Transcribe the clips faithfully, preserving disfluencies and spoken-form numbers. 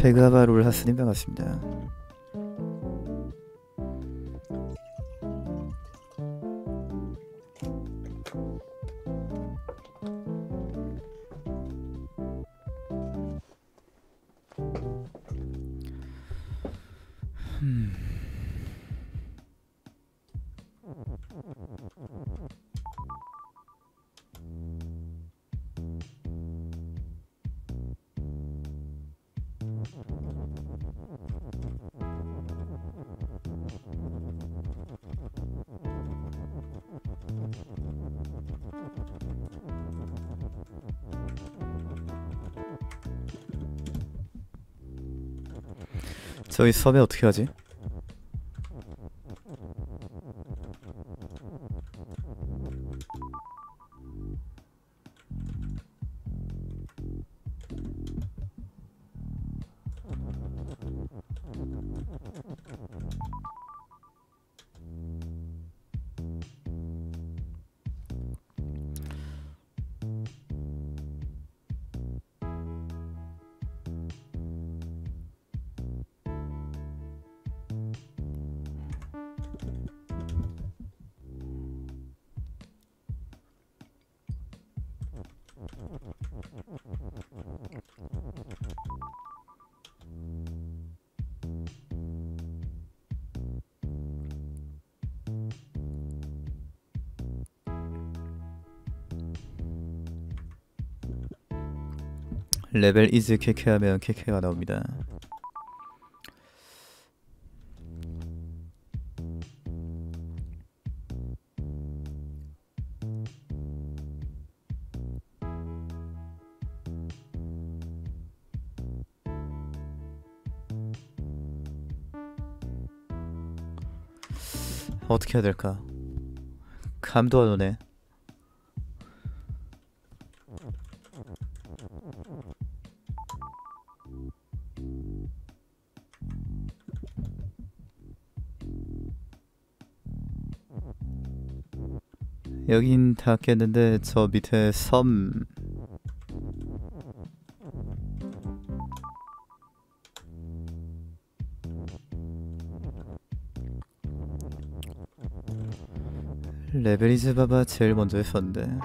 페가바롤 하스님 반갑습니다. 음. 저희 섭외 어떻게 하지? 레벨 이즈 케케 하면 케케가 나옵니다. 어떻게 해야 될까? 감도 안 오네. 여긴 다 깼는데 저 밑에 섬 레벨이즈 바바 제일 먼저 했었는데.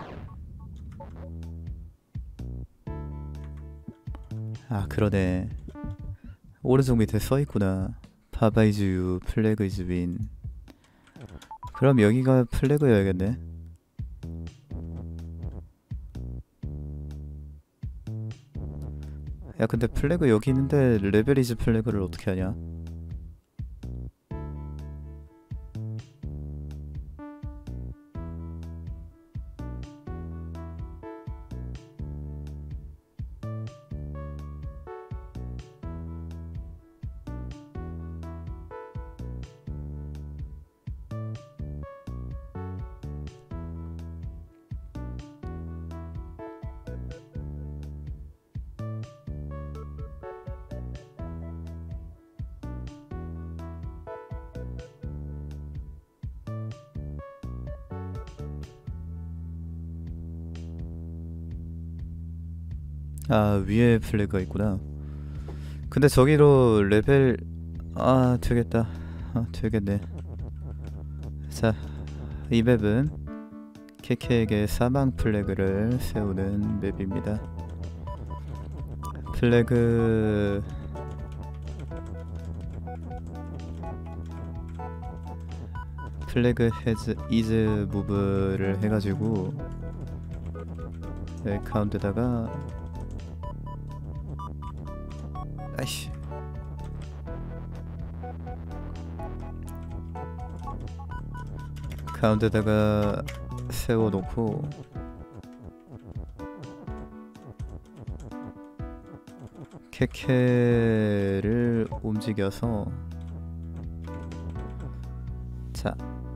아 그러네, 오른쪽 밑에 써있구나. 바바 이즈 유, 플래그 이즈 윈. 그럼 여기가 플래그여야겠네. 야 근데 플래그 여기 있는데 레벨이즈 플래그를 어떻게 하냐? 아 위에 플래그가 있구나. 근데 저기로 레벨 아 되겠다. 아 되겠네. 자, 이 맵은 케케에게 사망 플래그를 세우는 맵입니다. 플래그 플래그 헤즈 이즈 무브를 해가지고 네, 가운데다가 아이씨 가운데다가 세워놓고 케케를 움직여서 자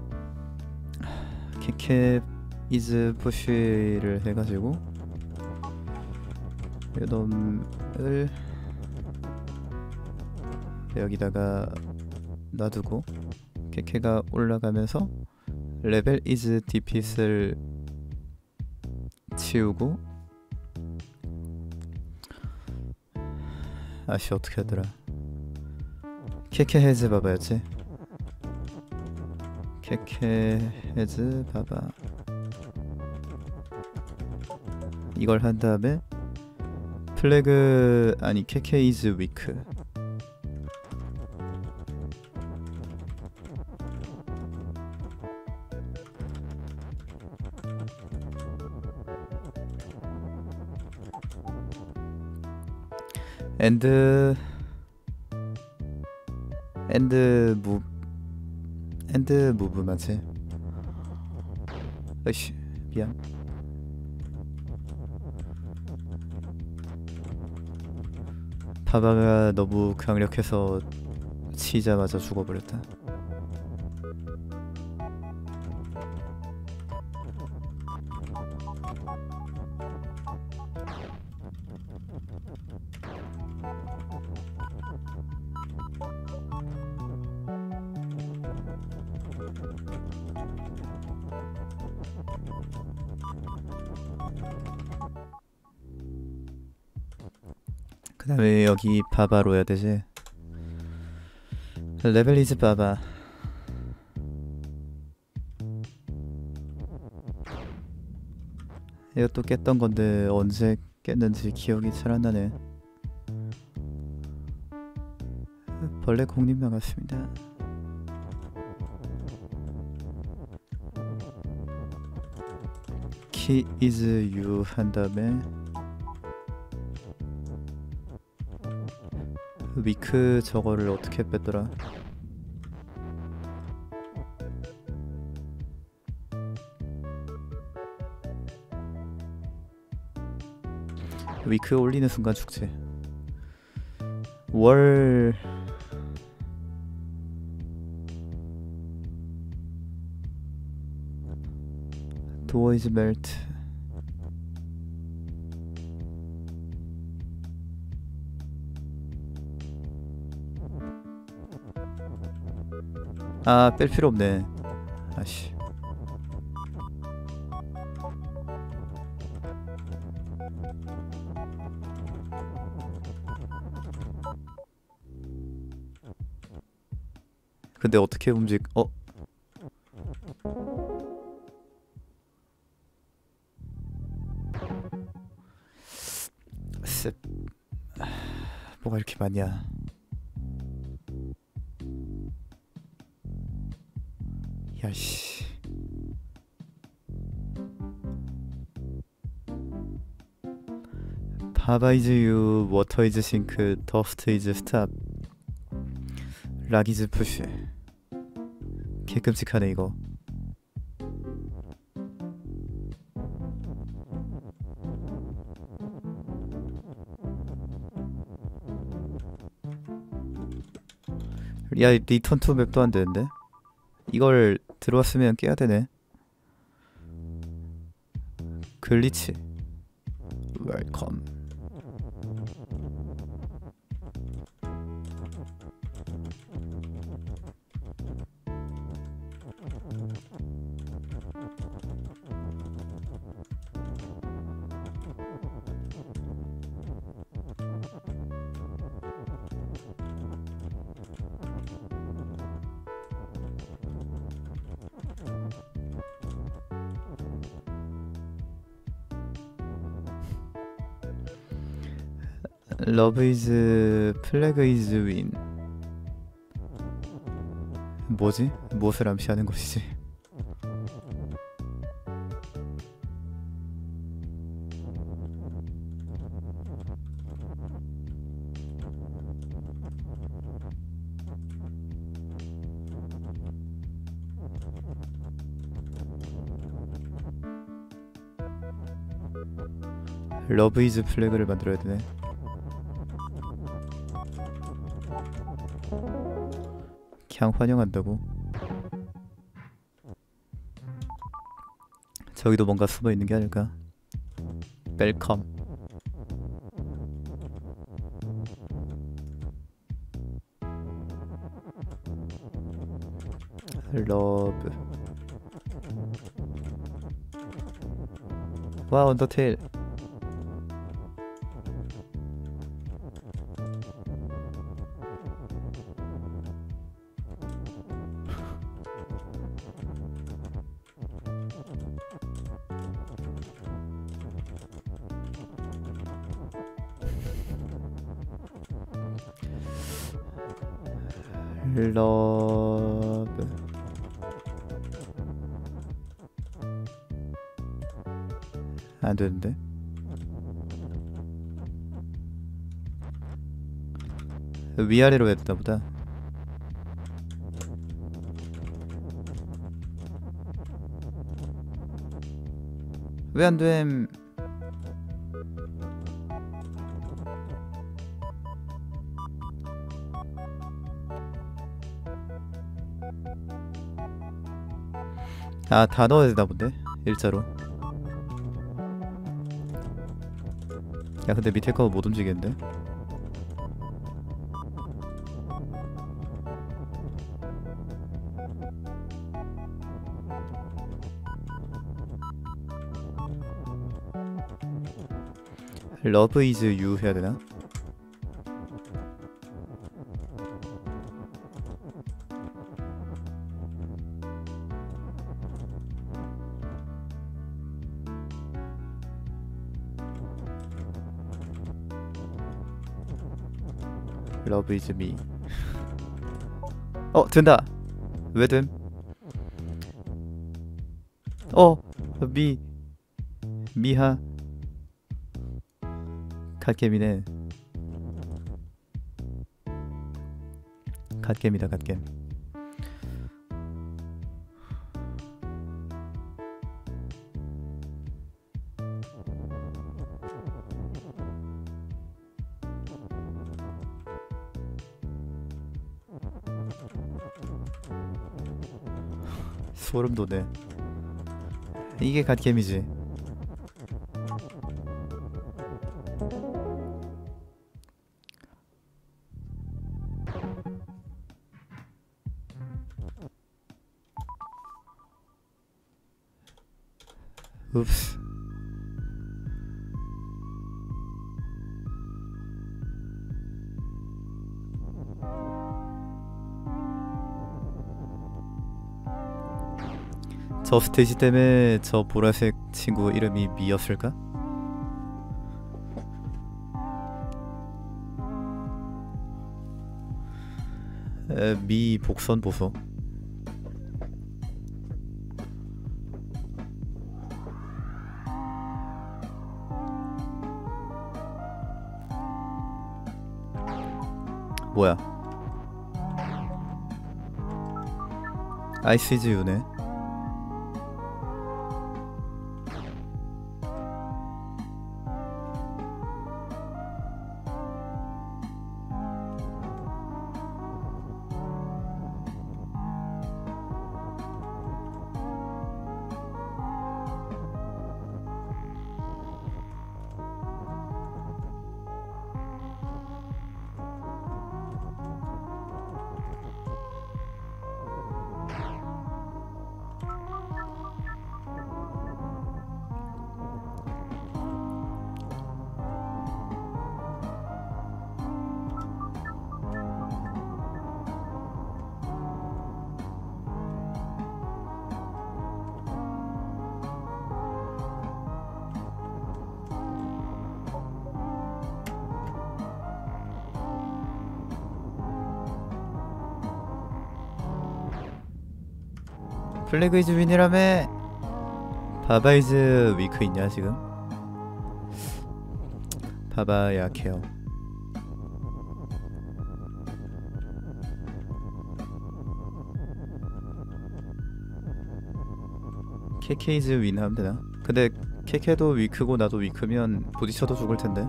케케 이즈 푸쉬를 해가지고 이놈을 여기다가 놔두고 케케가 올라가면서 레벨 이즈 디핏을 치우고 아씨 어떻게 하더라. 케케헤즈 바바였지. 케케헤즈 바바. 이걸 한 다음에 플래그 아니 케케 이즈 위크. 엔드 엔드 무 엔드 무브 맞지? 아이씨 미안. 바바가 너무 강력해서 치자마자 죽어버렸다. 그 다음에 여기 바바로 해야 되지. 레벨 이즈 바바. 이것도 깼던 건데 언제 깼는지 기억이 잘 안 나네. 벌레 공님 반갑습니다. 키 is you 한 다음에 위크 저거를 어떻게 뺐더라. 위크 올리는 순간 죽지. 월 도어 이즈 멜트. 아, 뺄 필요 없네. 아씨. 근데 어떻게 움직? 어? 쎄. 뭐가 이렇게 많냐? 야씨. 바바 이즈 유, 워터 이즈 싱크, 더스트 이즈 스탑, 락 이즈 푸쉬. 개끔찍하네 이거. 야, 리턴 투 맵도 안 되는데? 이걸 들어왔으면 깨야 되네. 글리치. 웰컴. 러브 이즈 플래그 이즈 윈. 뭐지? 무엇을 암시하는 것이지? 러브 이즈 플래그를 만들어야 되네. 그냥 환영한다고? 저기도 뭔가 숨어 있는 게 아닐까? 웰컴. 러브. 와, 언더테일. 러브. 안 되는데. 위아래로 했다 보다. 왜 안 됨? 아, 다 넣어야 되나 본데? 일자로. 야, 근데 밑에 거 못 움직이는데? 러브 이즈 유 해야 되나? 러브 이즈 미. 어, 된다. 왜 됨? 어, 미 미하 갓겜이네. 갓겜이다, 갓겜. 소름 돋네. 이게 갓겜이지. 읍스. 저 스테이지 때문에 저 보라색 친구 이름이 미였을까? 에, 미 복선 보소. 뭐야? 아이시즈 유네. 플래그 이즈 윈이라며. 바바 이즈 위크 있냐 지금? 바바 약해요. 케케 이즈 윈 하면 되나? 근데 케케도 위크고 나도 위크면 부딪혀도 죽을 텐데.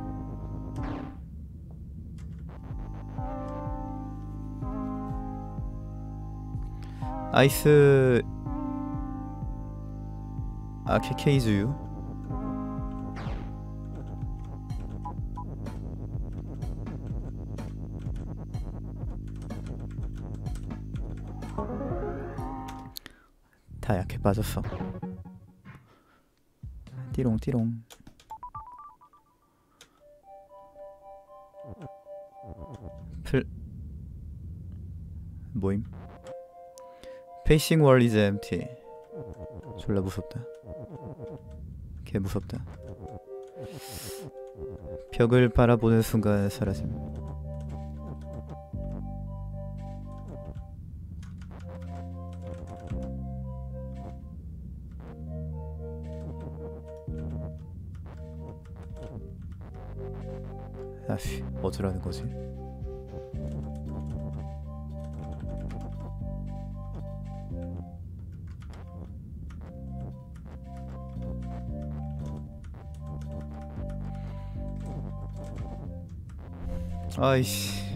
아이스. 아, 케케 이즈 유. 다 약해 빠졌어. 띠롱 띠롱. 플 모임. 페이싱 월 이즈 엠티. 졸라 무섭다. 개 무섭다. 벽을 바라보는 순간 사라짐. 어쩌라는 거지? 아이씨.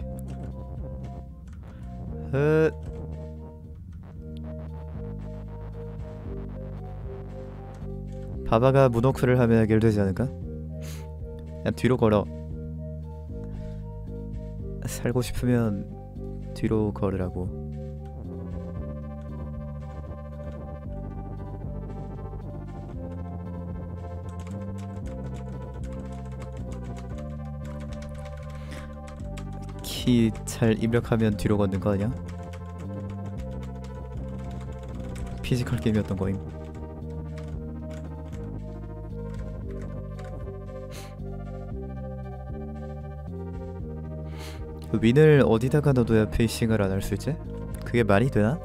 헛. 바바가 문워크를 하면 해결되지 않을까? 그냥 뒤로 걸어. 살고 싶으면 뒤로 걸으라고. 키 잘 입력하면 뒤로 걷는 거 아니야? 피지컬 게임이었던 거임. 윈을 어디다가 넣어둬야 페이싱을 안 할 수 있지? 그게 말이 되나?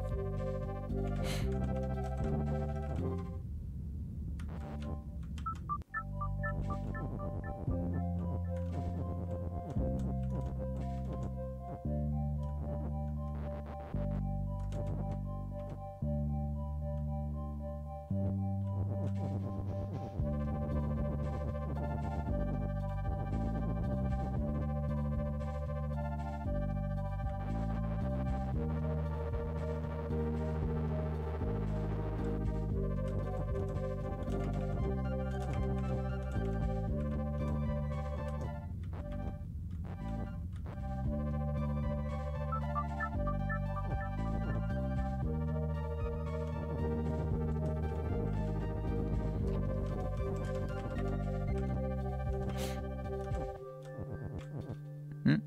응?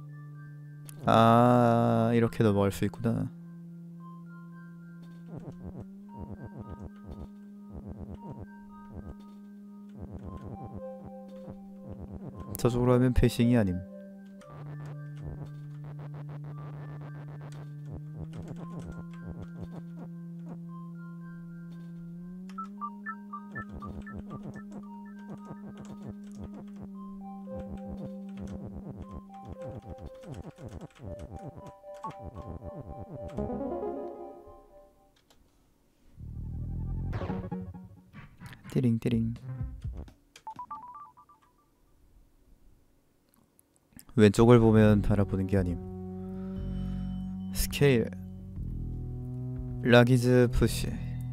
아, 이렇게 넘어갈 수 있구나. 저쪽으로 하면 패싱이 아님. 띠링띠링. 왼쪽을 보면 바라보는 게 아님. 스케일 라기즈 푸시.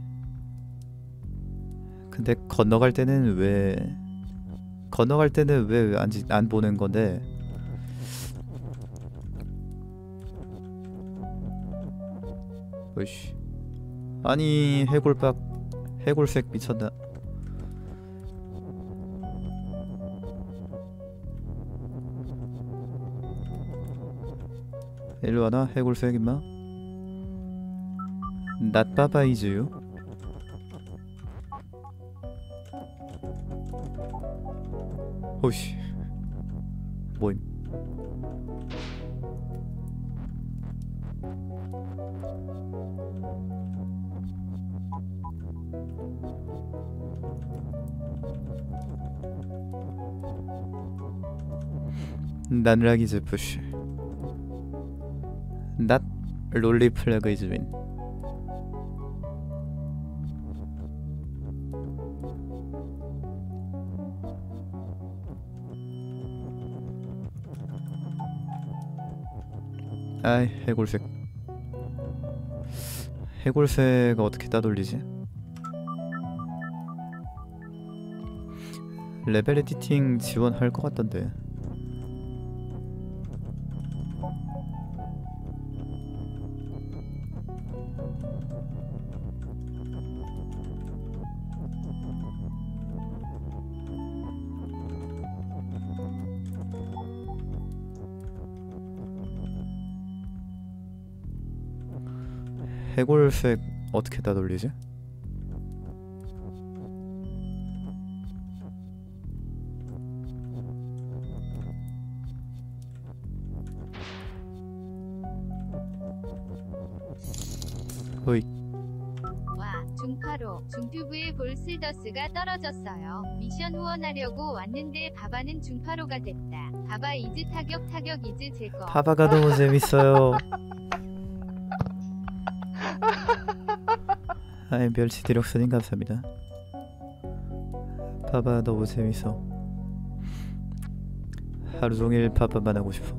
근데 건너갈 때는 왜 건너갈 때는 왜 안 안 보는 건데? 으이씨. 아니 해골박 해골색 미쳤나? 일로 와나 해골색 임마. 낫바바이즈유. 호시 뭐임? 난라기즈 푸시. 낫 롤리 플래그 이즈 윈. 아이 해골색. 해골색 어떻게 따돌리지? 레벨 에디팅 지원할 것 같던데. 해골색 어떻게 따돌리지? 어이. 와, 중파로 중튜브에 볼스더스가 떨어졌어요. 미션 후원하려고 왔는데 바바는 중파로가 됐다. 바바 이즈 타격 타격 이즈 제거. 바바가 너무 재밌어요. 아이 멸치 디럭스님 감사합니다. 바바 너무 재밌어. 하루 종일 바바만 하고 싶어.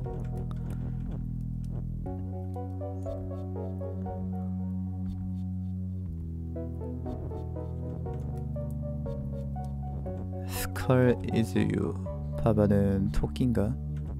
스컬 is you. 바바는 토끼인가?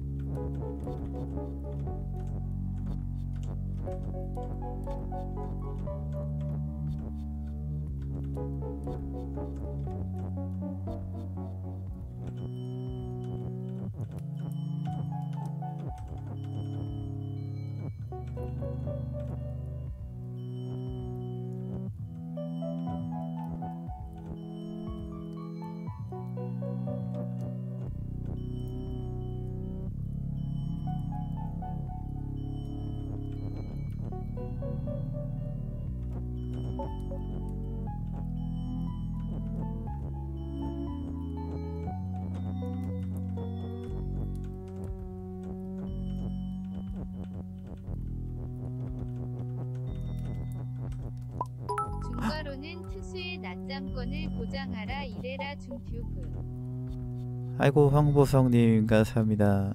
중과로는 투수의 낮잠권을 보장하라 이래라 중튜브. 아이고 황보성님 감사합니다.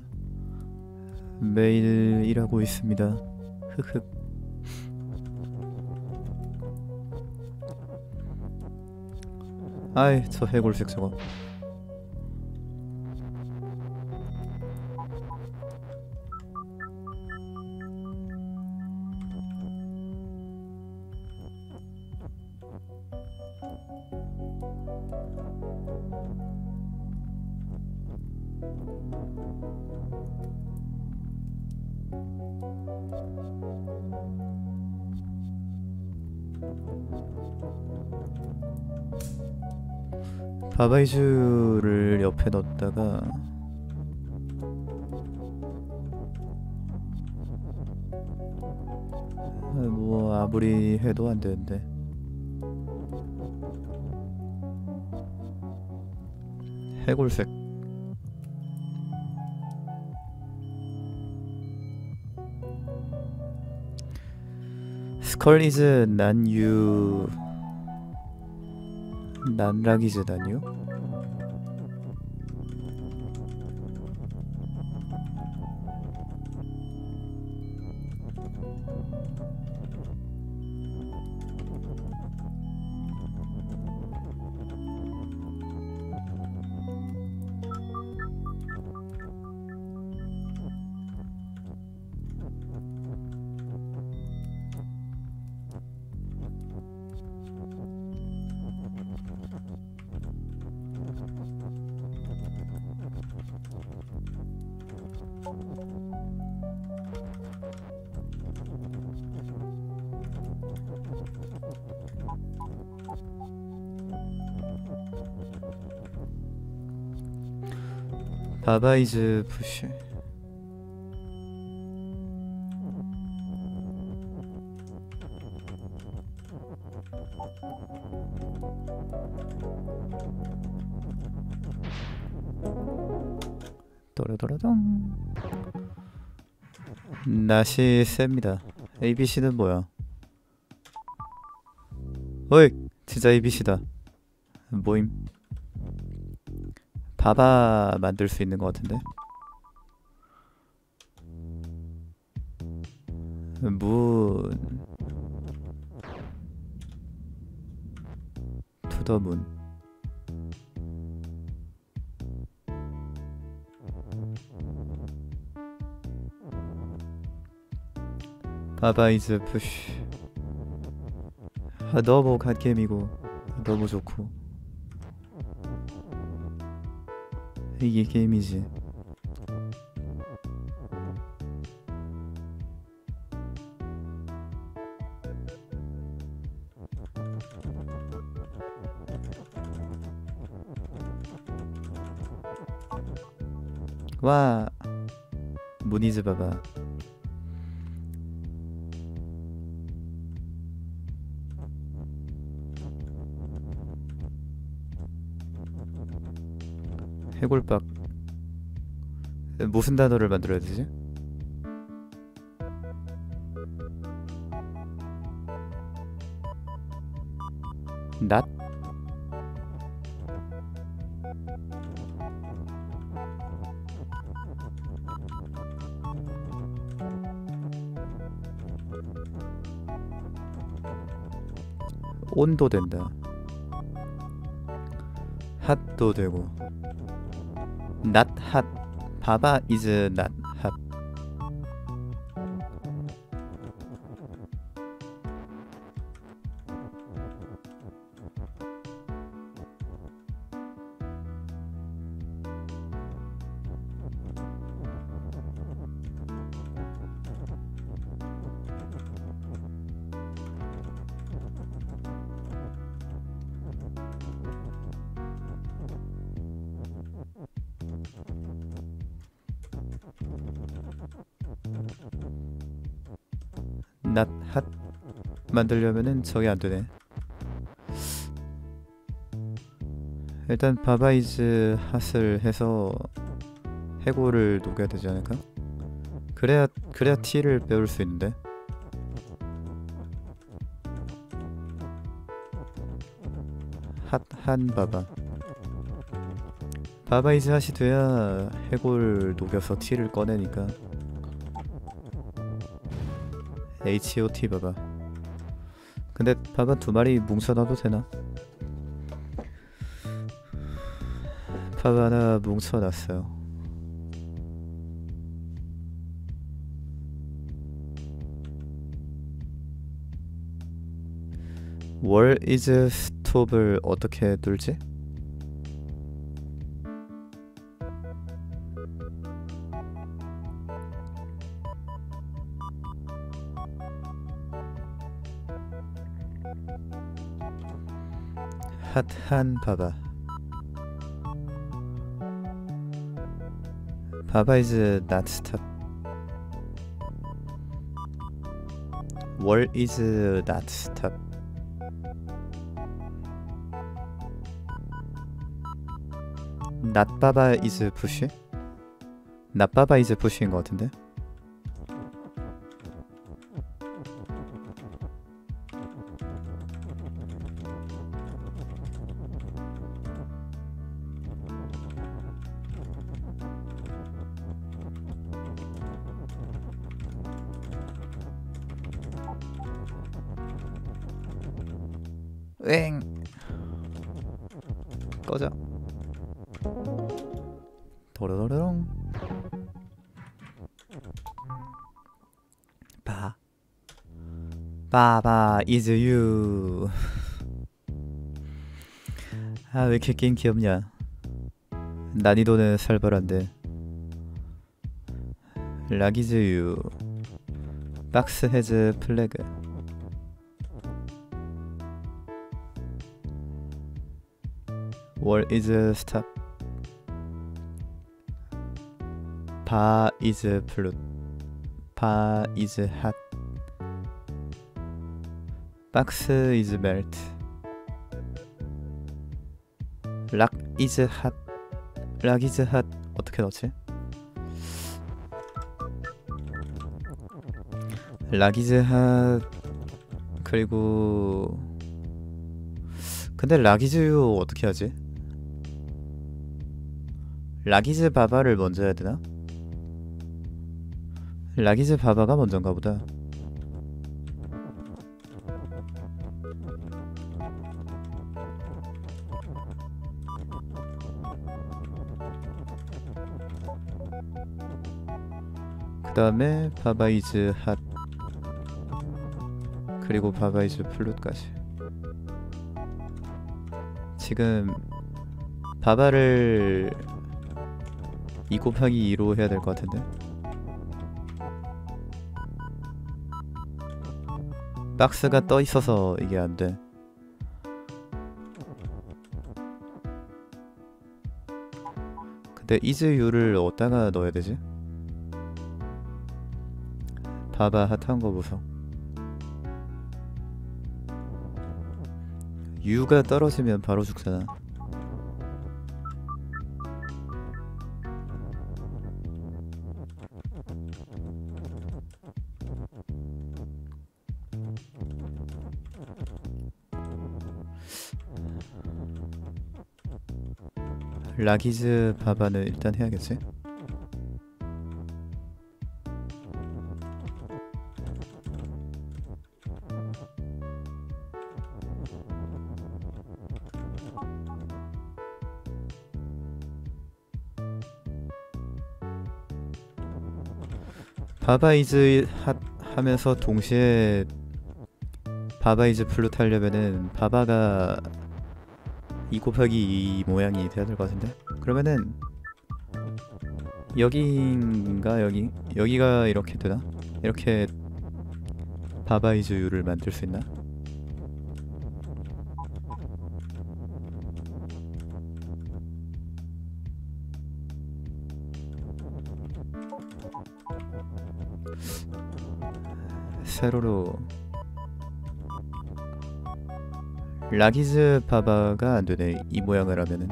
매일 일하고 있습니다. 흑흑. 아이 저 해골색 저거. 바바이즈를 옆에 넣었다가 뭐 아무리 해도 안 되는데. 해골색. 스컬리즈 난유 난락이즈 난유? 바바이즈 푸쉬. 또라도라동. 낫이 셉니다. 에이비씨는 뭐야? 어이! 진짜 에이비씨다. 모임. 바바 만들 수 있는 것 같은데? 문 투더문. 바바 이즈 푸쉬. 아, 너무 갓겜이고 너무 좋고 이게 게임이지. 와 무니즈 바바. 해골박. 무슨 단어를 만들어야 되지? not? 온도 된다. 핫도 되고. not hot. 바바 is not hot. not hot 만들려면은 저게 안 되네. 일단 바바 is hot을 해서 해골을 녹여야 되지 않을까? 그래야 그래야 T를 배울 수 있는데. 핫한 바바. 바바 is hot이 돼야 해골 녹여서 T를 꺼내니까. 에이치오티 바바. 근데 바바 두 마리 뭉쳐놔도 되나? 바바 하나 뭉쳐놨어요. 월 이즈 스톱을 어떻게 뚫지? 핫한 바바. 바바 is not stop. 월 is not stop. not 바바 is push? not 바바 is push인 것 같은데? 엥 꺼져. 도로로롱. 바 바바 is you. 아, 왜 이렇게 게임 귀엽냐. 난이도는 살벌한데. 락 is you. 박스 해즈 플래그. 월 is stop. 바 is flute. 바 is hot. 박스 is melt. 락 is hot. 락 is hot 어떻게 넣지? 락 is hot. 그리고 근데 락 is you 어떻게 하지? 락 is 바바를 먼저 해야 되나? 락 is 바바가 먼저인가 보다. 그 다음에 바바 is hot. 그리고 바바 is flute까지. 지금 바바를 이 곱하기 이로 해야 될 것 같은데. 박스가 떠 있어서 이게 안 돼. 근데 is you를 어디다가 넣어야 되지? 바바 핫한 거 보소. you가 떨어지면 바로 죽잖아. 라기즈 바바는 일단 해야겠지. 바바이즈 하, 하면서 동시에 바바이즈 플룻 하려면은 바바가 이 곱하기 이 모양이 돼야 될 것 같은데? 그러면은 여기인가 여기? 여기가 이렇게 되나? 이렇게 바바이즈 유를 만들 수 있나? 세로로 라기즈 바바가 안되네. 이 모양을 하면은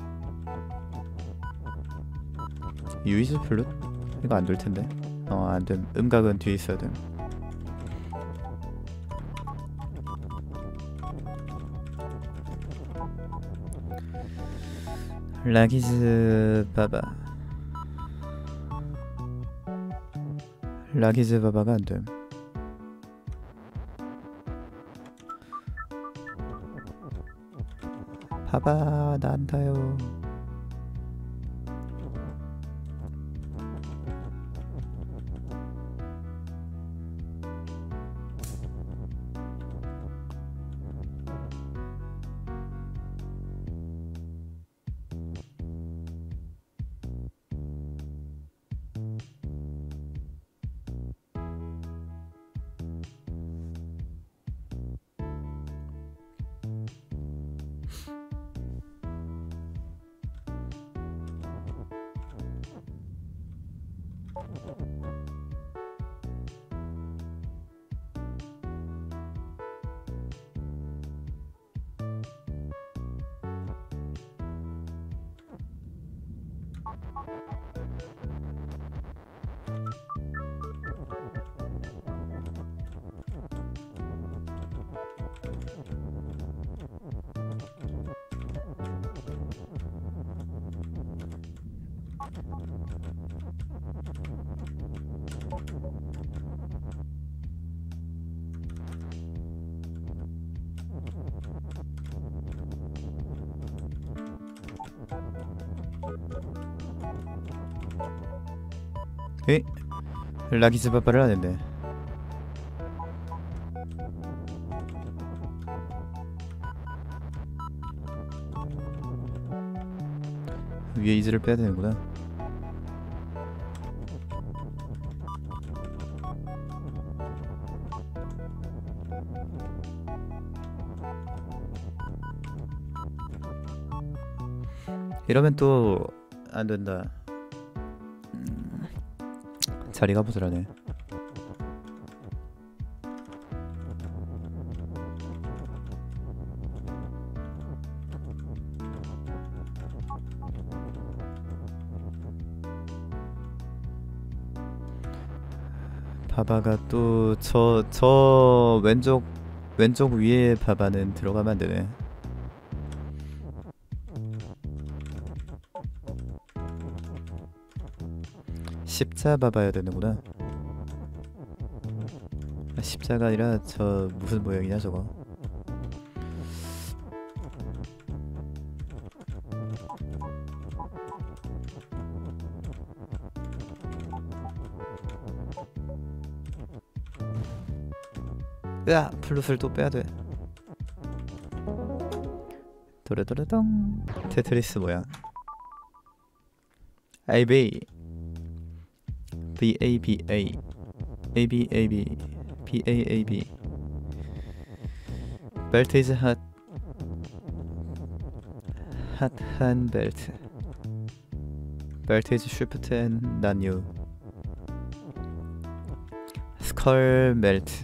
유이즈 플룻? 이거 안될텐데. 어 안됨. 음각은 뒤에 있어야 됨. 라기즈 바바 라기즈 바바가 안됨. 바바 나한다요. 에? 라기즈 바바를 하는데 위에 이즈를 빼야 되는구나. 이러면 또 안된다. 음, 자리가 부실하네. 바바가 또 저 저 왼쪽 왼쪽 위에 바바는 들어가면 안 되네. 십자 바바야 되는구나. 아, 십자가 아니라 저 무슨 모양이냐 저거. 으아! 플룻을 또 빼야돼. 도레도레덩. 테트리스 모양. 에이비 B A B A A B A B B A A B 벨트 is hot. 핫한 벨트. 벨트 is shift and not new. 스컬 멜트.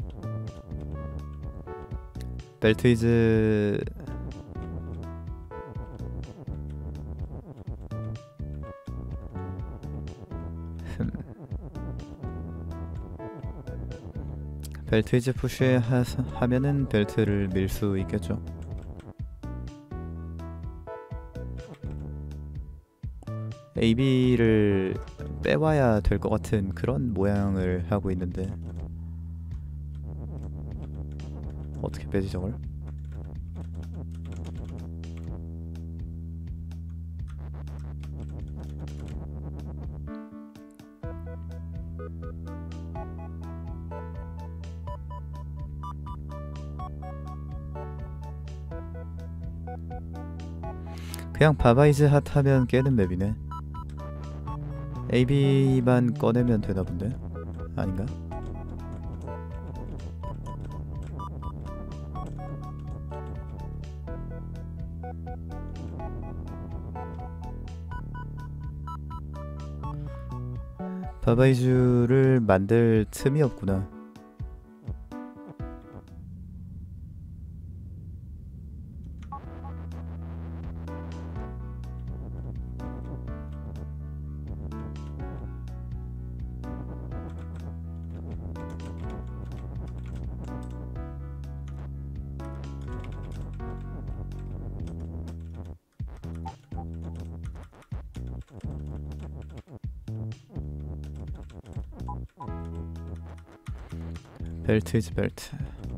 벨트 is 벨트 이즈 푸시 하, 하면은 벨트를 밀 수 있겠죠. 에이비를 빼와야 될 것 같은 그런 모양을 하고 있는데 어떻게 빼지 저걸? 그냥 바바이즈 핫 하면 깨는 맵이네. 에이비만 꺼내면 되나 본데? 아닌가? 바바이즈를 만들 틈이 없구나. 벨트 이즈 벨트.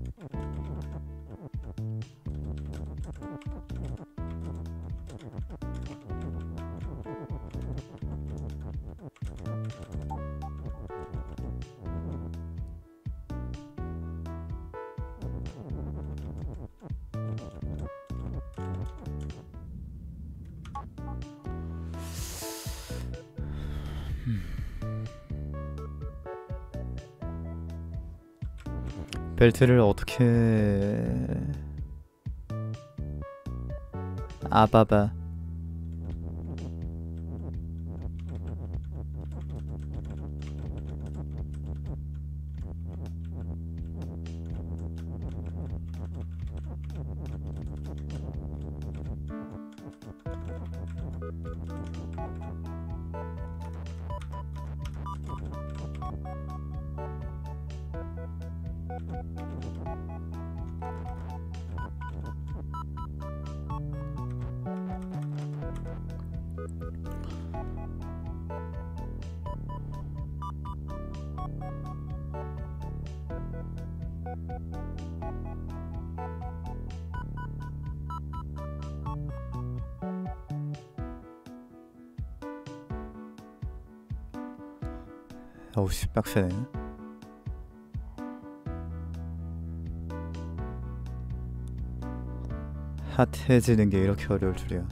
벨트를 어떻게 아바바 어우씨 빡세네. 핫해지는 게 이렇게 어려울 줄이야.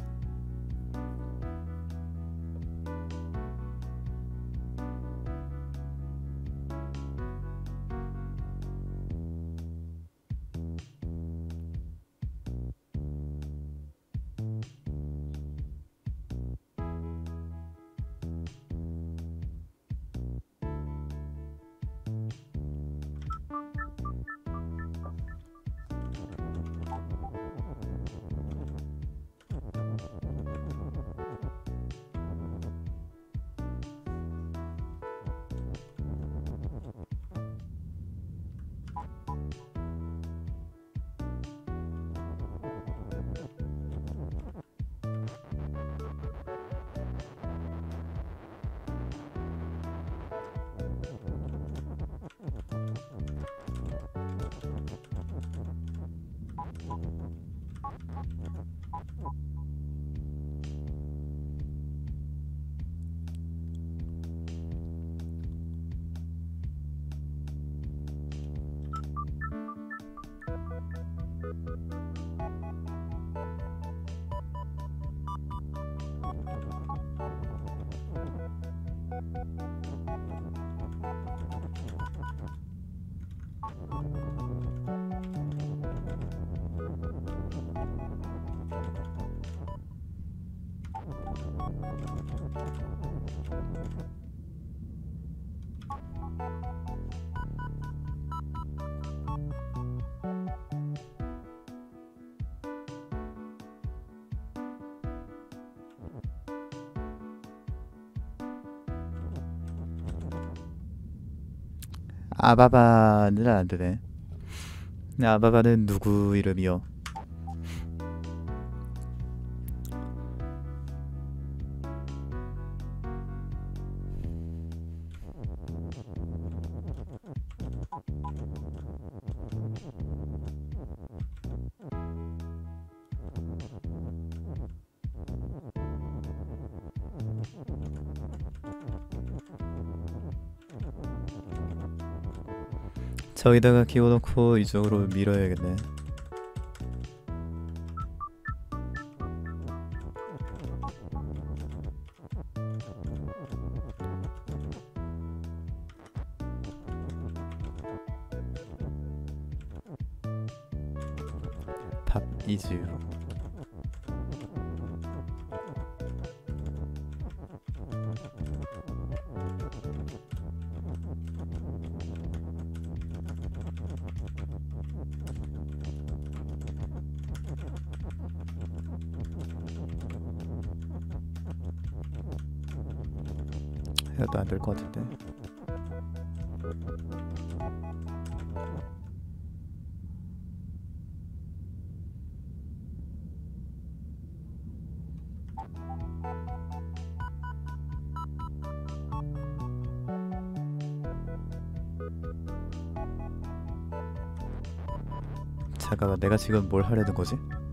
아바바는 안 되네. 아바바는 누구 이름이요? 저기다가 끼워놓고 이쪽으로 밀어야겠네. 밥 이즈 해도 안 될 것 같은데. 잠깐만, 내가 지금 뭘 하려는 거지?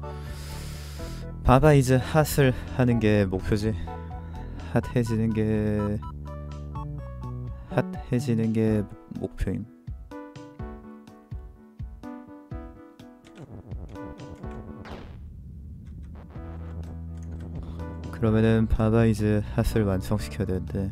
바바 이즈 핫을 하는 게 목표지. 핫해지는 게 핫해지는 게 목표임. 그러면은 바바 이즈 핫을 완성시켜야 되는데,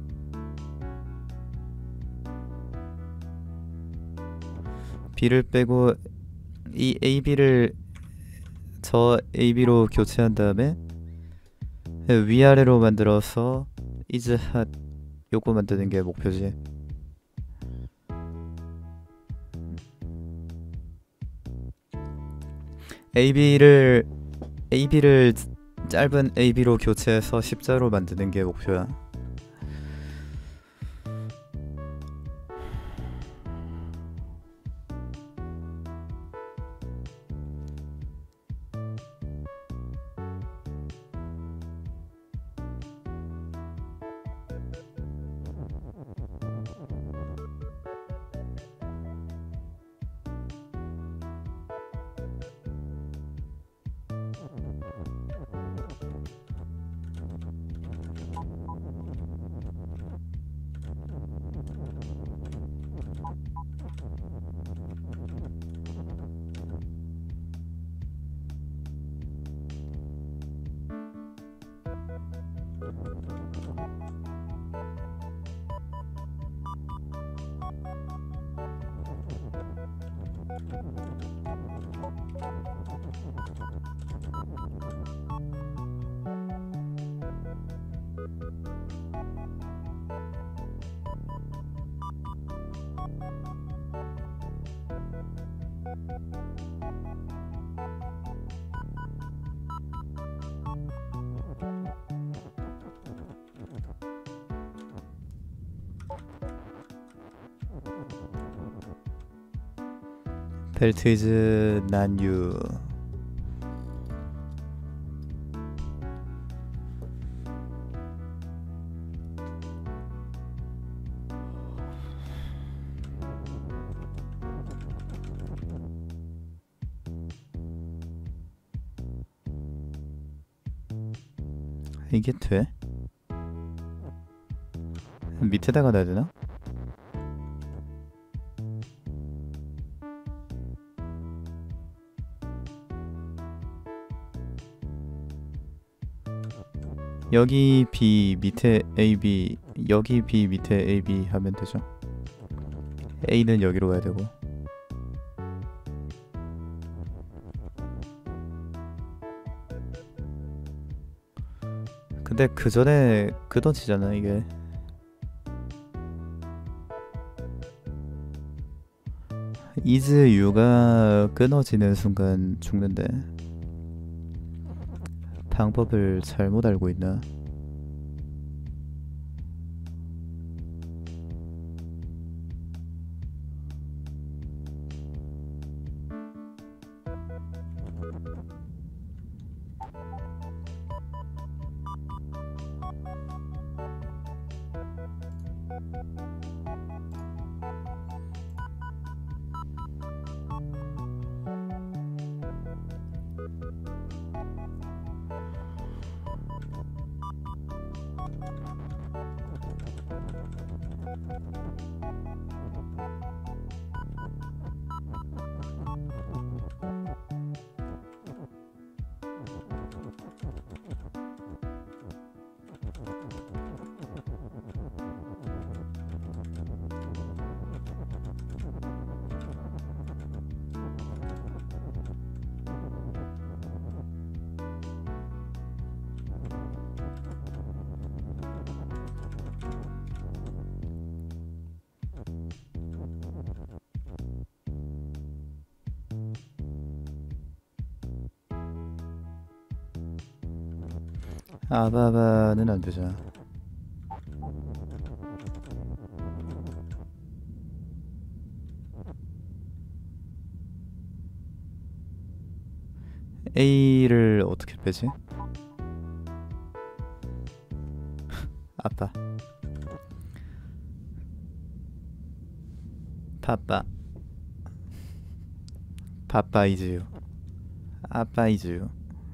B를 빼고 이 에이비를 저 에이비로 교체한 다음에 위아래로 만들어서 is hot 요거 만드는 게 목표지. 에이비를 에이비를 짧은 에이비로 교체해서 십자로 만드는 게 목표야. 벨트 이즈 난유. 이게 돼? 밑에다가 놔야 되나? 여기 B 밑에 에이비, 여기 B 밑에 에이비 하면 되죠. A는 여기로 가야 되고. 근데 그 전에 끊어지잖아 이게. is you가 끊어지는 순간 죽는데. 방법을 잘못 알고 있나? 아바바는 안 되잖아. A를 어떻게 빼지? 아빠. 파빠. 파빠 이즈유. 아빠 이즈유.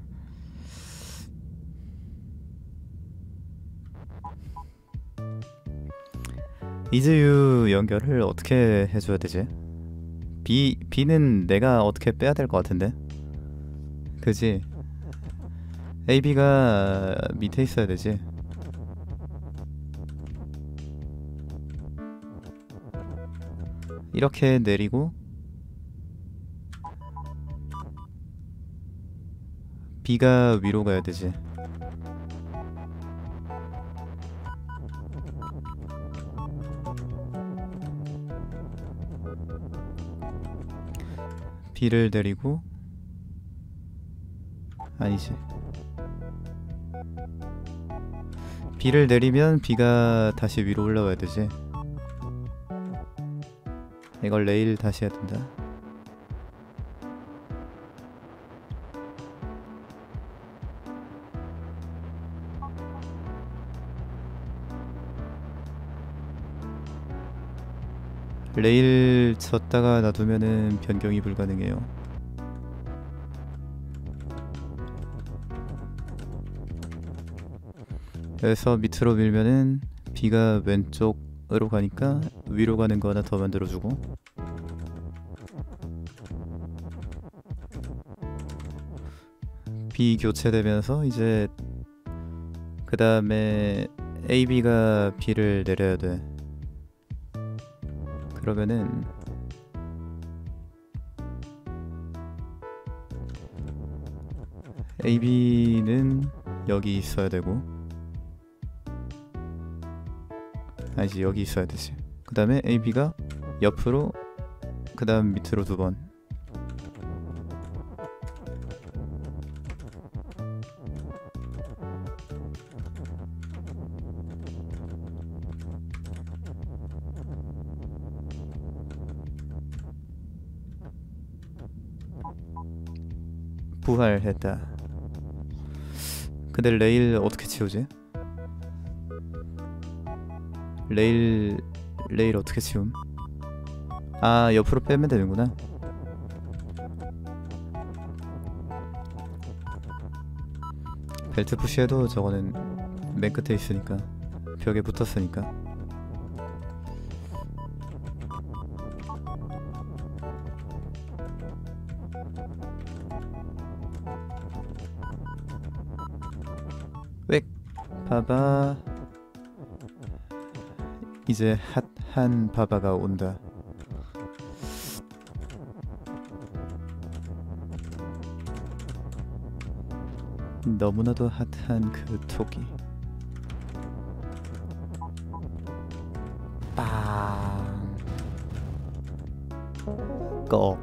이즈유 연결을 어떻게 해줘야 되지? B, B는 내가 어떻게 빼야 될 것 같은데? 그지? A, B가 밑에 있어야 되지. 이렇게 내리고 B가 위로 가야 되지. B를 내리고 아니지. B를 내리면 B가 다시 위로 올라와야 되지. 이걸 레일 다시 해야 된다. 레일 쳤다가 놔두면은 변경이 불가능해요. 그래서 밑으로 밀면은 B가 왼쪽으로 가니까 위로 가는 거 하나 더 만들어주고, B 교체되면서 이제 그 다음에 A, B가 B를 내려야 돼. 그러면은 A, B는 여기 있어야 되고, 아니지, 여기 있어야 되지. 그 다음에 A, B가 옆으로, 그 다음 밑으로 두 번. 부활했다. 근데 레일 어떻게 치우지? 레일 레일 어떻게 치움? 아, 옆으로 빼면 되는구나. 벨트 푸시해도 저거는 맨 끝에 있으니까, 벽에 붙었으니까. 백. 바바. 이제 핫한 바바가 온다. 너무나도 핫한 그 토끼. 빵. 꺼.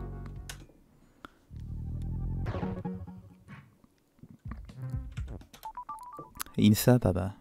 인싸 바바.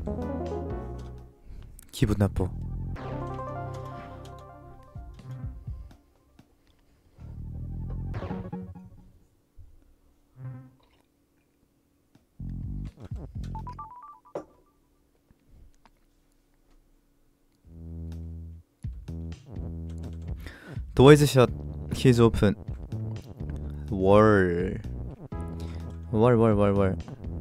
기분 나빠. 도어이즈 샷 키즈 오픈. 월. 월 월 월 월.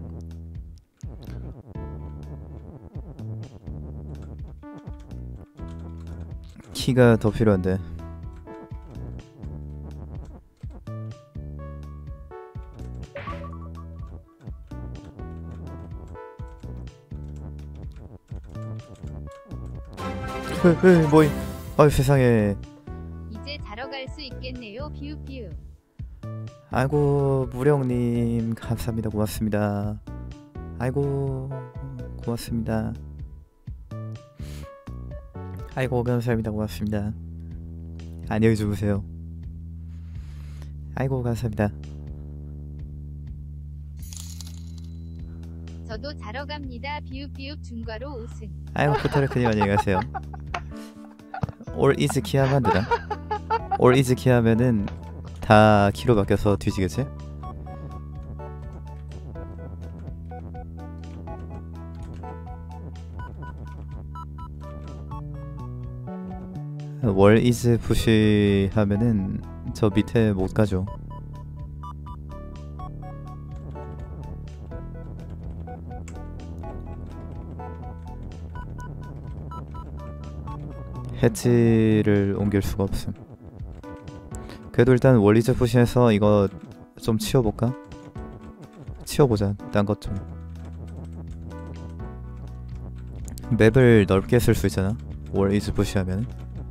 키가 더 필요한데. 흐흐 뭐이. 아유 세상에. 이제 자러 갈 수 있겠네요. 비읍비읍. 아이고 무령님 감사합니다. 고맙습니다. 아이고 고맙습니다. 아이고 감사합니다. 고맙습니다. 안녕히 주무세요. 아이고 감사합니다. 저도 자러 갑니다. 비읍비읍 중과로 우승. 아이고 포터레크님 안녕히 가세요. 올 이즈 키 하면 안 되나? 올 이즈 키 하면은 다 키로 바뀌어서 뒤지겠지? 월 이즈 푸시 하면은 저 밑에 못 가죠. 해치를 옮길 수가 없음. 그래도 일단 월 이즈 푸시해서 이거 좀 치워볼까? 치워보자. 딴 것 좀. 맵을 넓게 쓸 수 있잖아. 월 이즈 푸시하면.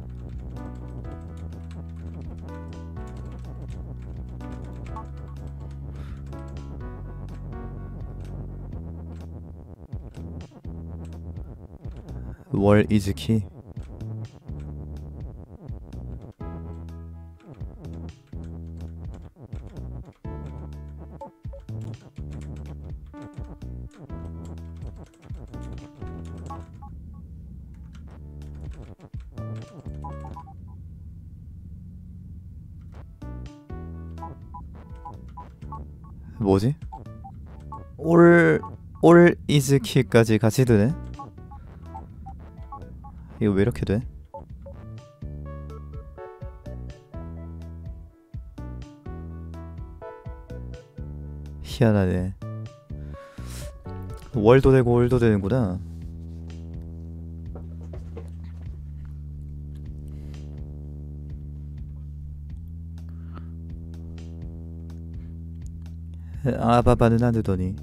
월 이즈 키. 뭐지? 올, 올 이즈 키까지 같이 드네? 이거 왜 이렇게 돼? 희한하네. 월도 되고 올도 되는구나. 아바바는 안 되더니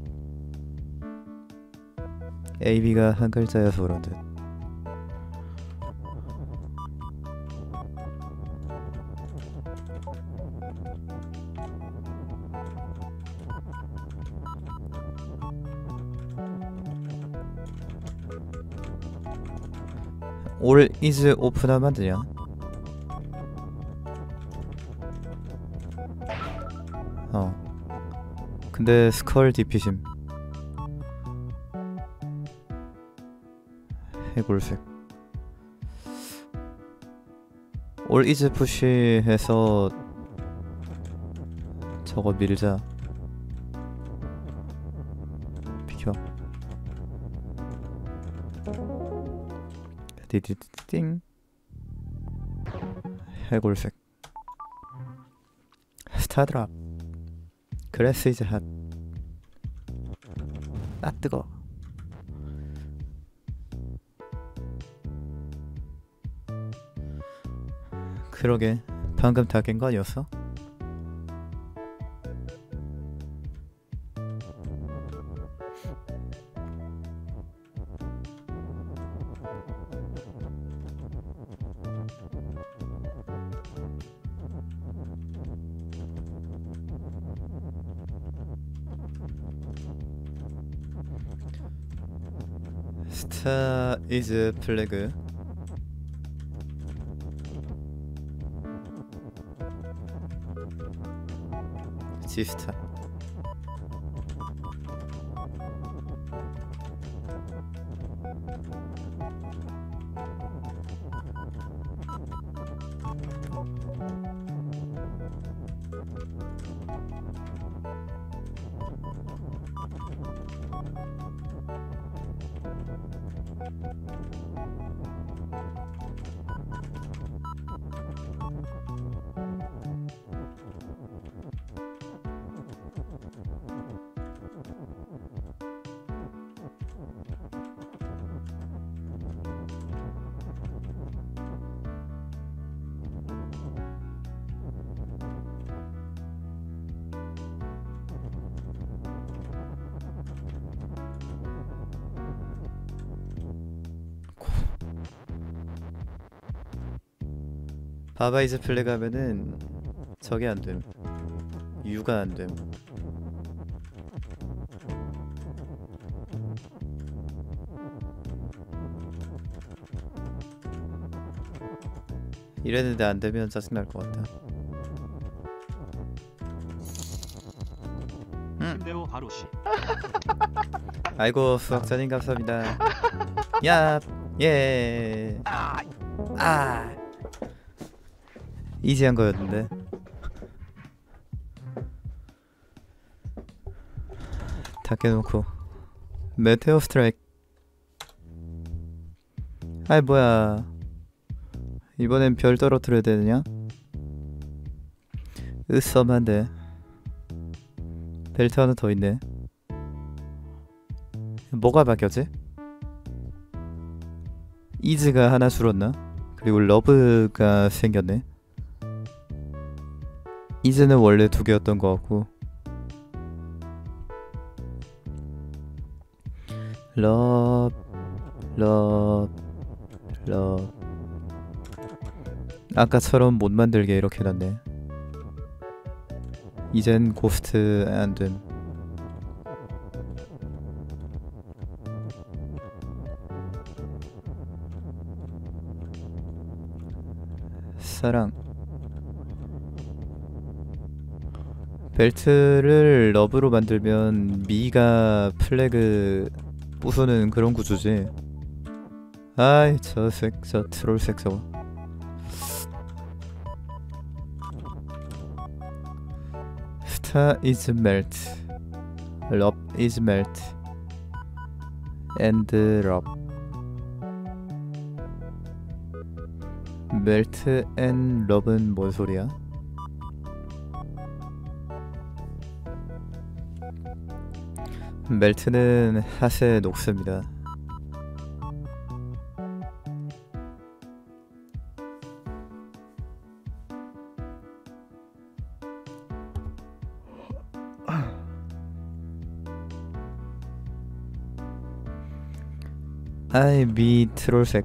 에이비가 한 글자여서 그런 듯. 올 이즈 오픈하면 안 되냐? 어. 근데 스컬 디피심. 해골색. 올 이즈 푸시해서 저거 밀자. 비켜. 디디띵. 해골색. 스타드랍. 그래스 이즈 핫. 아 뜨거. 그러게 방금 다 깬 거 아니었어? 스타 이즈 플래그. 지스타. 바바이즈 플래 가면은 저게 안됨. 유가 안됨. 이랬는데 안되면 짜증날 것 같다. 음. 힘내오 하루씨. 아이고 수학자님 감사합니다. 야, 예. 아, 이지한 거였는데. 다 깨놓고 메테오 스트라이크. 아이 뭐야, 이번엔 별 떨어뜨려야 되느냐? 으썸한데. 벨트 하나 더 있네. 뭐가 바뀌었지? 이즈가 하나 줄었나? 그리고 러브가 생겼네. 이즈는 원래 두 개였던 것 같고, 러브 러브 러브 아까처럼 못 만들게 이렇게 해놨네. 이젠 고스트 안됨. 사랑. 벨트를 러브로 만들면 미가 플래그 부수는 그런 구조지. 아이 저 색, 저 트롤 색 저거. Star is melt, love is melt, and love. 멜트 앤 러브는 뭔 소리야? 멜트는 핫에 녹습니다. 아이 미 트롤색.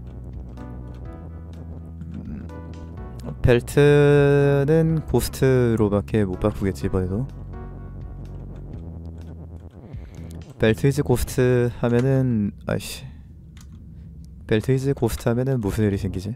벨트는 고스트로밖에 못 바꾸겠지 이번에도. 벨트 이즈 고스트 하면은 아이씨 벨트 이즈 고스트 하면은 무슨 일이 생기지?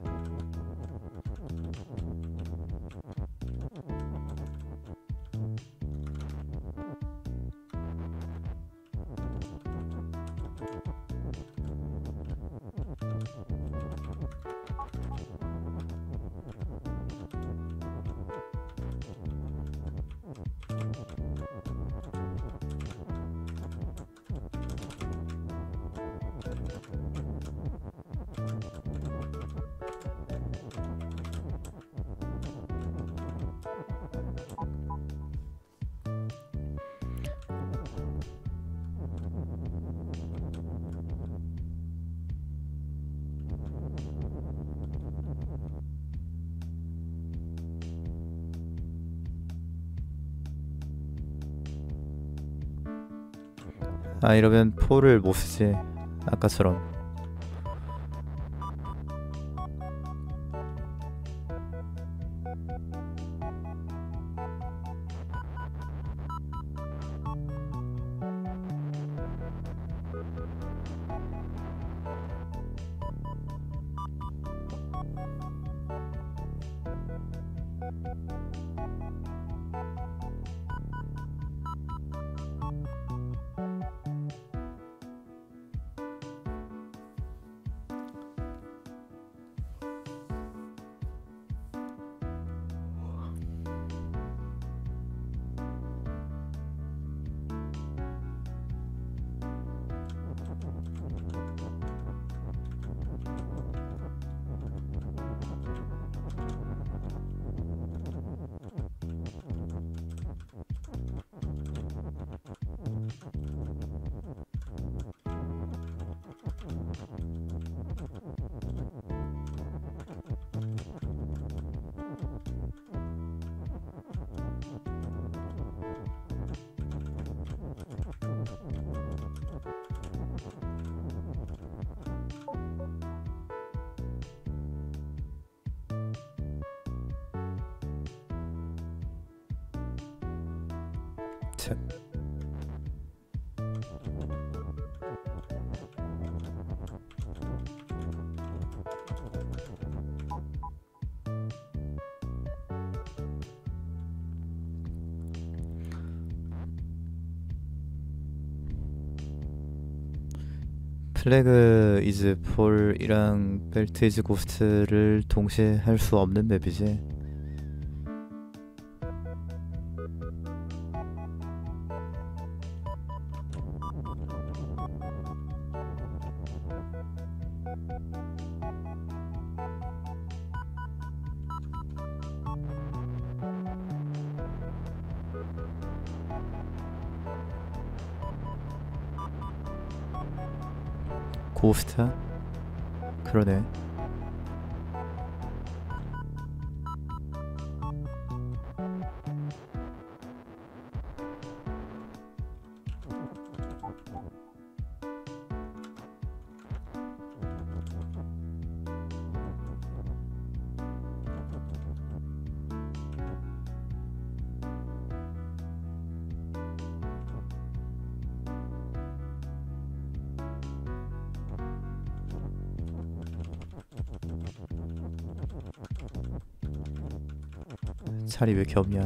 아 이러면 포를 못 쓰지 아까처럼. 자. 플래그 이즈 폴이랑 벨트 이즈 고스트를 동시에 할 수 없는 맵이지. 고스트? 그러네. 자리 왜 이렇게 없냐?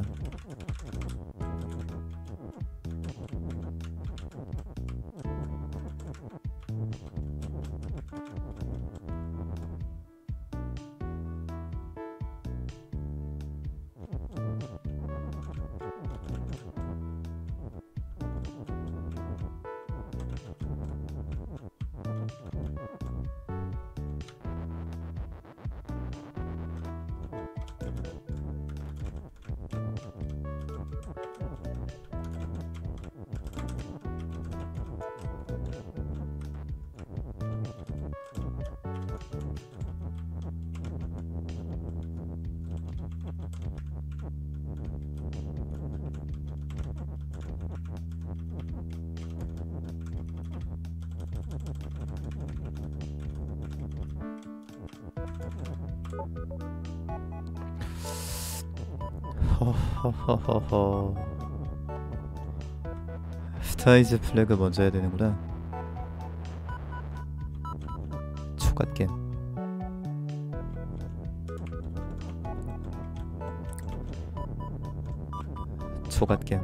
허허허허허. 스타이즈 플래그 먼저 해야 되는구나. 초갓겜. 초갓겜.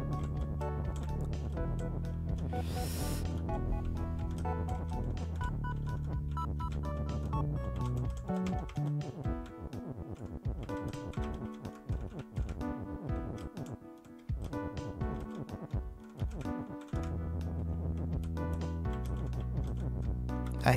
아이.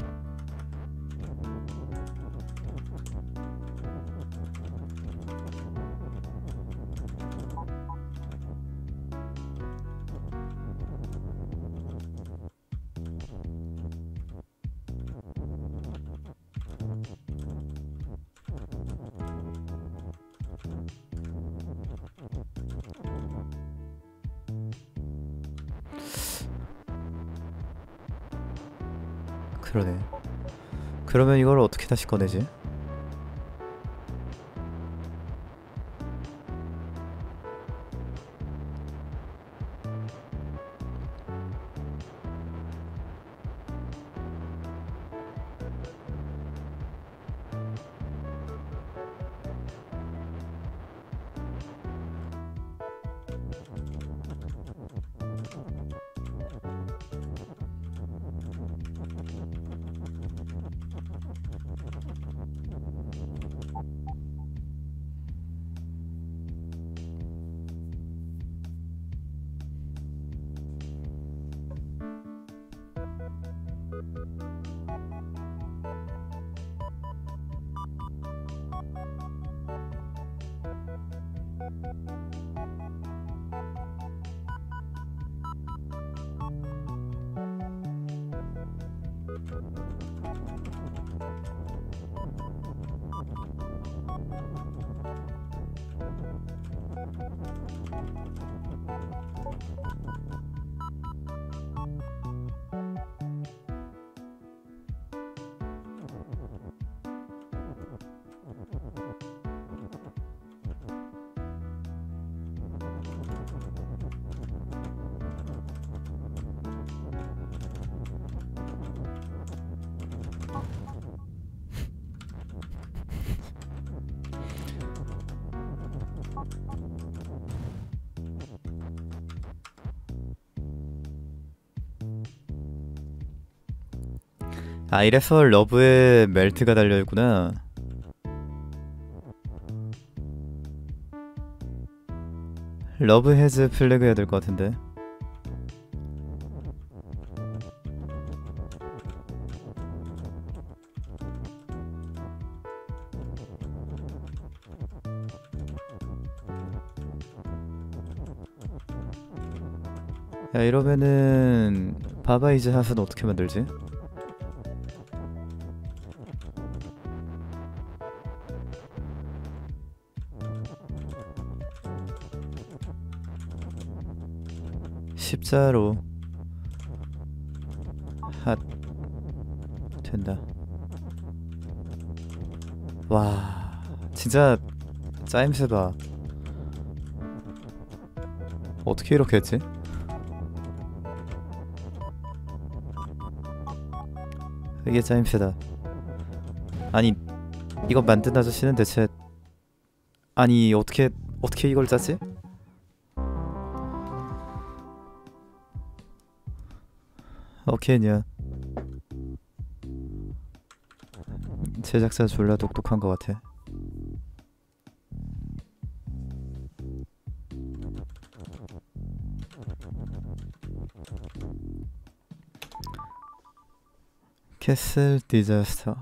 그러네. 그러면 이걸 어떻게 다시 꺼내지? 아 이래서 러브에 멜트가 달려있구나. 러브 헤즈 플래그 해야 될 것 같은데. 야 이러면은 바바이즈 핫은 어떻게 만들지? 십자로 핫 된다. 와 진짜 짜임새다. 어떻게 이렇게 했지? 이게 짜임새다. 아니 이거 만든 아저씨는 대체 아니 어떻게 어떻게 이걸 짰지? 어케냐 제작자 졸라 똑똑한 것 같아. 캐슬 디자스터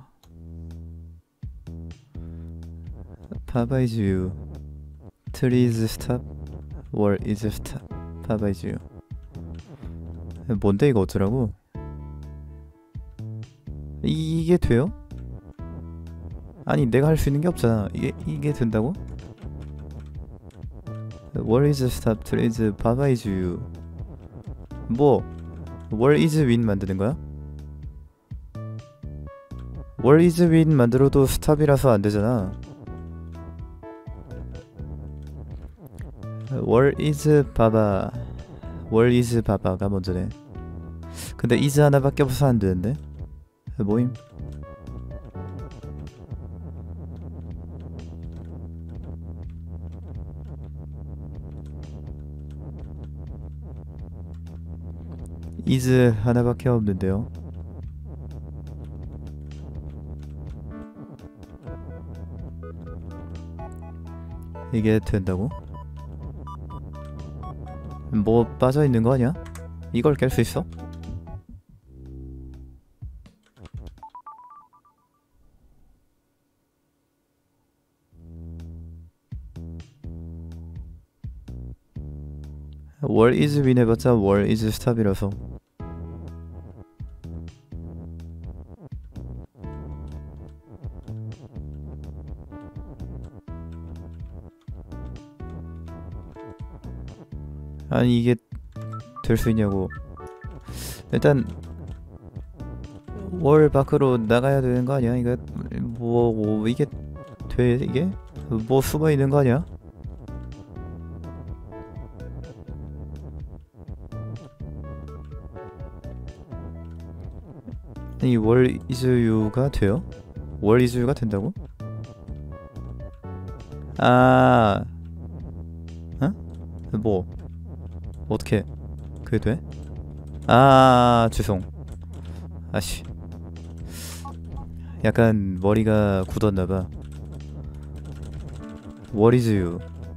바바이즈 유 트리즈 스탑 월 이즈 스탑 바바이즈 유. 뭔데 이거 어쩌라고? 이, 이게 돼요? 아니 내가 할 수 있는 게 없잖아. 이게 이게 된다고? 월 이즈 스탑 트리즈 바바이즈 유. 뭐 월 이즈 윈 만드는 거야? 월 이즈 윈 만들어도 스탑이라서 안 되잖아. 월 이즈 바바 월 이즈 바바가 먼저네. 근데 이즈 하나밖에 없어서 안 되는데 뭐임? 이즈 하나밖에 없는데요. 이게 된다고? 뭐 빠져있는 거 아니야? 이걸 깰 수 있어? 월 이즈 윈 해봤자 월 이즈 스탑이라서. 아니 이게 될 수 있냐고. 일단 월 밖으로 나가야 되는 거 아니야? 이거 뭐, 뭐 이게 돼? 이게? 뭐 숨어 있는 거 아니야? 이 월 이즈 유가 돼요? 월 이즈 유가 된다고? 아, 어? 뭐 어떻게 그게 돼? 아 죄송. 아씨 약간 머리가 굳었나봐. What is you?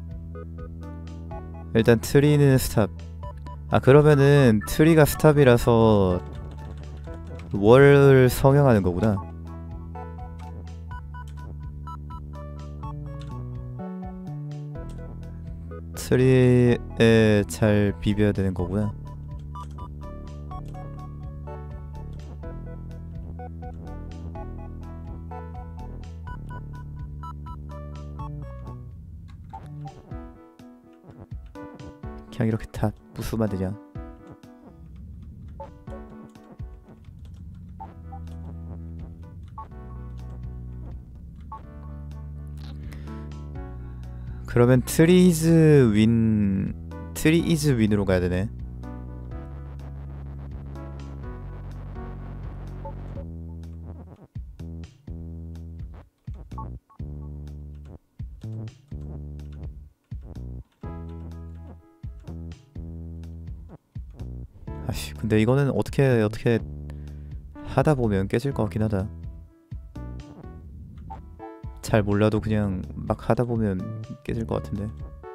일단 트리는 스탑. 아 그러면은 트리가 스탑이라서 월을 성형하는 거구나. 트리에 잘 비벼야 되는 거구나. 그냥 이렇게 다 부수면 되냐? 그러면 트리즈 윈 트리 이즈 윈으로 가야 되네. 아씨 근데 이거는 어떻게 어떻게 하다 보면 깨질 것 같긴 하다. 잘 몰라도 그냥 막 하다 보면 깨질 것 같은데.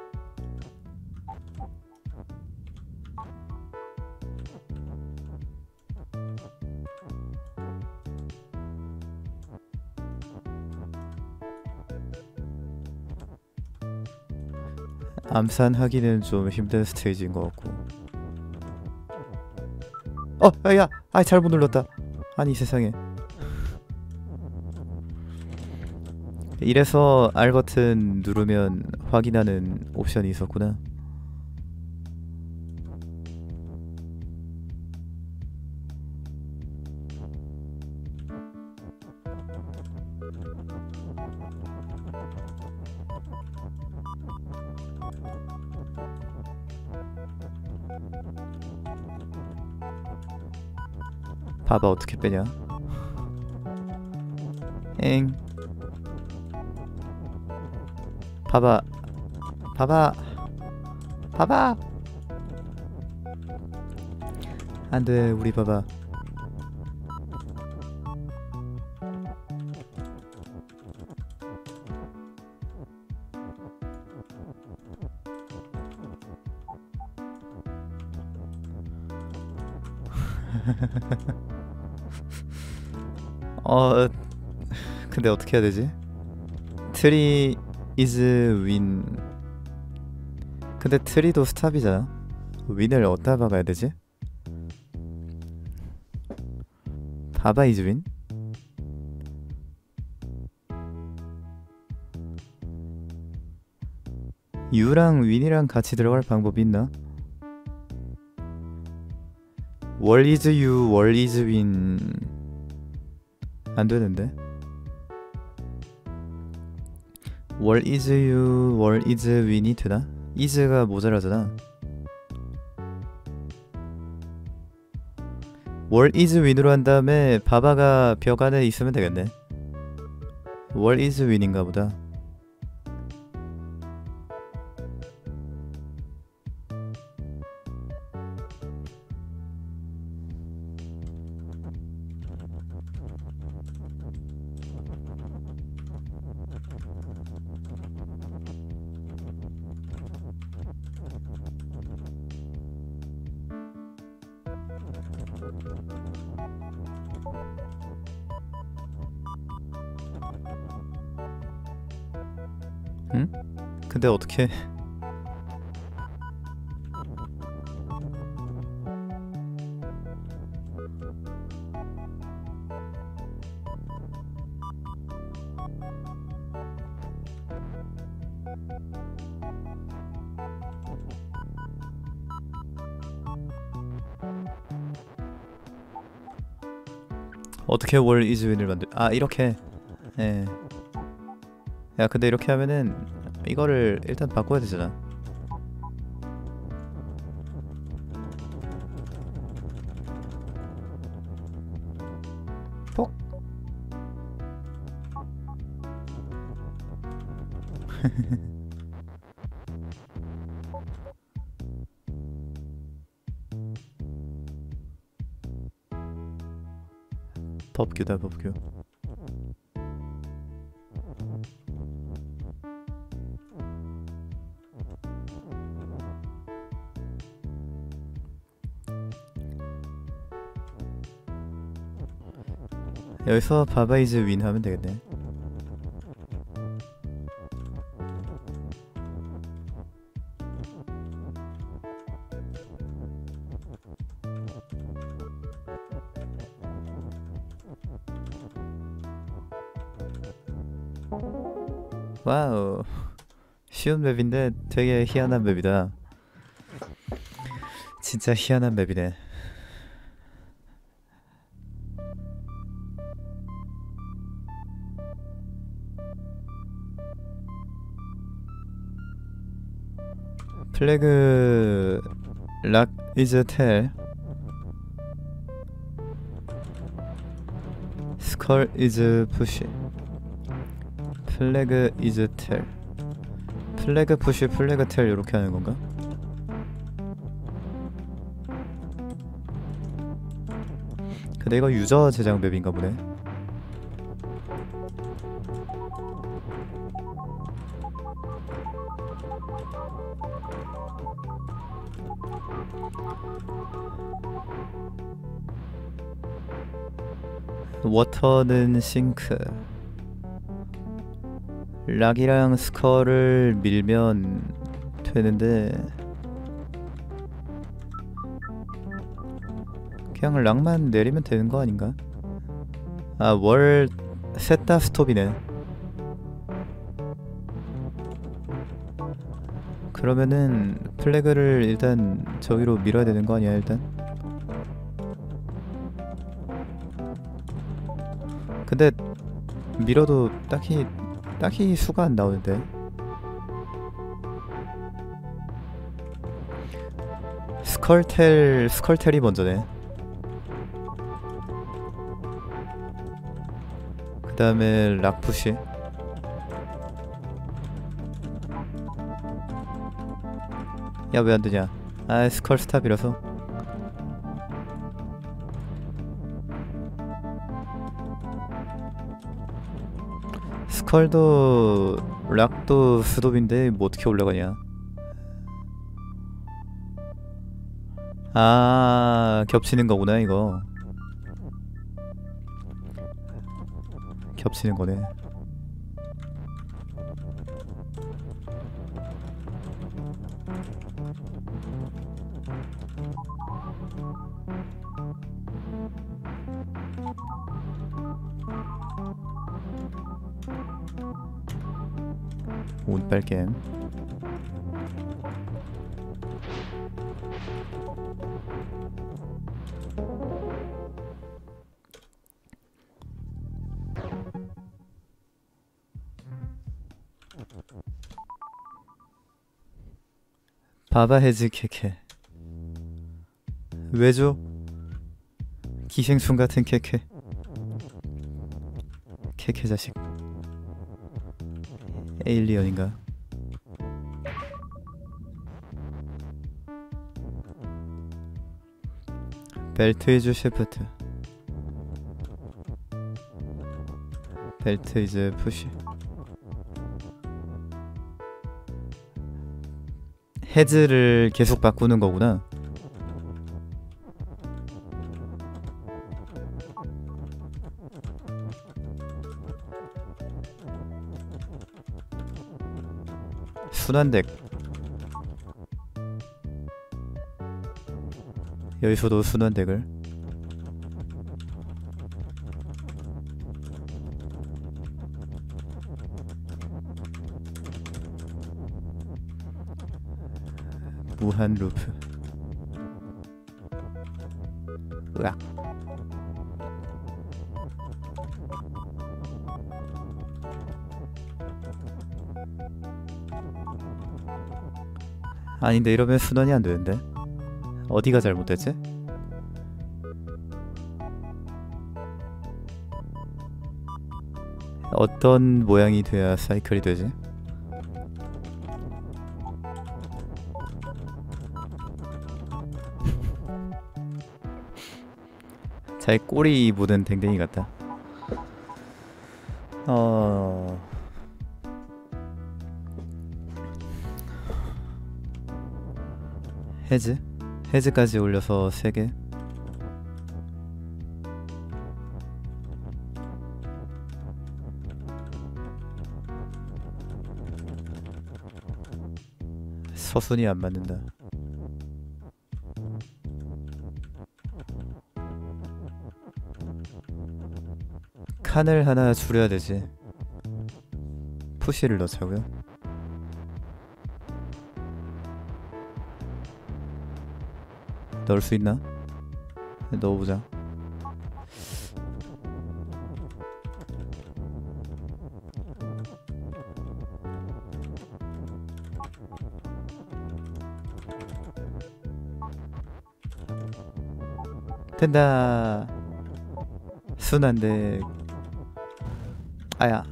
암산하기는 좀 힘든 스테이지인 것 같고. 어! 야! 아 잘못 눌렀다. 아니 세상에. 이래서 R 버튼 누르면 확인하는 옵션이 있었구나. 봐봐 어떻게 빼냐. 엥. 봐봐 봐봐 봐봐. 안돼 우리 봐봐. 어 근데 어떻게 해야 되지? 트리 is win. 근데 트리도 스탑이잖아. 윈을 어디다 박아야 되지? 바바 is win? U랑 윈이랑 같이 들어갈 방법이 있나? 월 is U, 월 is win 안 되는데? 월 is U, 월 is win이 되나? is가 모자라잖아. 월 is win으로 한 다음에 바바가 벽 안에 있으면 되겠네. 월 is win인가 보다. 응? 근데 어떻게? 어떻게 월 is win을 만들? 아 이렇게. 예. 야 근데 이렇게 하면은 이거를 일단 바꿔야 되잖아. 폭. 법규다 법규. 여기서 바바 이즈 윈 하면 되겠네. 와우 쉬운 맵인데 되게 희한한 맵이다. 진짜 희한한 맵이네. 플래그 락 is tell, 스컬 is push, 플래그 is tell, 플래그 푸시 플래그 텔 이렇게 하는 건가? 근데 이거 유저 제작 맵인가 보네. 워터는 싱크. 락이랑 스컬을 밀면 되는데 그냥 락만 내리면 되는 거 아닌가? 아, 월 셋 다 스톱이네. 그러면은 플래그를 일단 저기로 밀어야 되는 거 아니야 일단? 근데 밀어도 딱히 딱히 수가 안 나오는데. 스컬텔 스컬텔이 먼저네. 그 다음에 락푸시. 야, 왜 안 되냐? 아, 스컬 스탑이라서. 스컬도 락도 스톱인데 뭐 어떻게 올라가냐? 아, 겹치는 거구나 이거. 겹치는 거네. 운빨 게임. 바바헤즈 케케. 왜죠? 기생충 같은 케케. 케케 자식. 에일리언인가? 벨트 이즈 셰프트. 벨트 이즈 푸시. 헤즈를 계속 바꾸는 거구나. 순환덱. 여기서도 순환덱을. 무한 루프. 으악. 아닌데 이러면 순환이 안 되는데. 어디가 잘못됐지? 어떤 모양이 돼야 사이클이 되지? 잘 꼬리 묻은 댕댕이 같다. 어... 헤즈? 헤즈까지 올려서 세 개. 서순이 안 맞는다. 칸을 하나 줄여야 되지. 푸시를 넣자고요. 넣을 수 있나? 넣어보자. 된다. 순한데. 아야.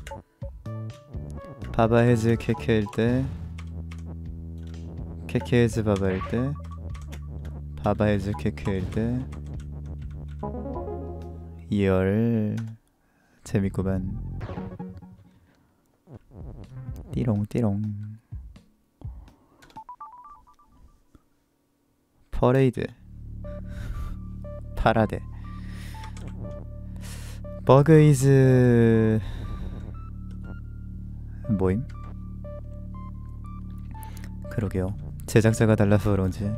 바바헤즈 케케일 때, 케케헤즈 바바일 때, 바바헤즈 케케일 때, 열 재밌구만. 띠롱 띠롱. 퍼레이드 파라데. 버그 이즈 뭐임? 그러게요. 제작자가 달라서 그런지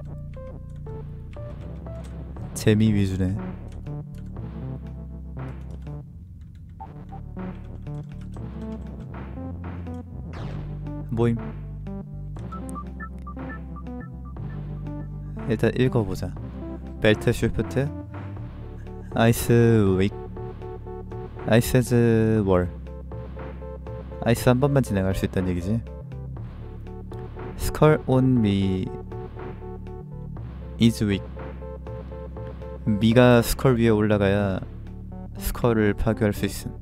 재미 위주네. 뭐임? 일단 읽어보자. 벨트 쉬프트 아이스 윅 아이스즈 월. 아이스 한 번만 진행할 수 있다는 얘기지. 스컬 온 미 이즈 윅. 미가 스컬 위에 올라가야 스컬을 파괴할 수 있음.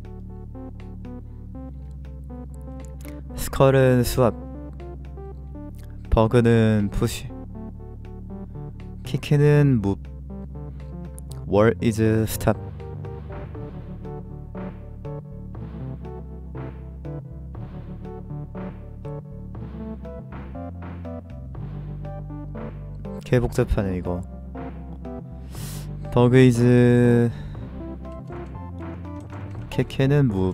스컬은 수압, 버그는 푸시, 키키는 무, 월 이즈 스탑. 개 복잡하네 이거. 버그 이즈 케케는 무,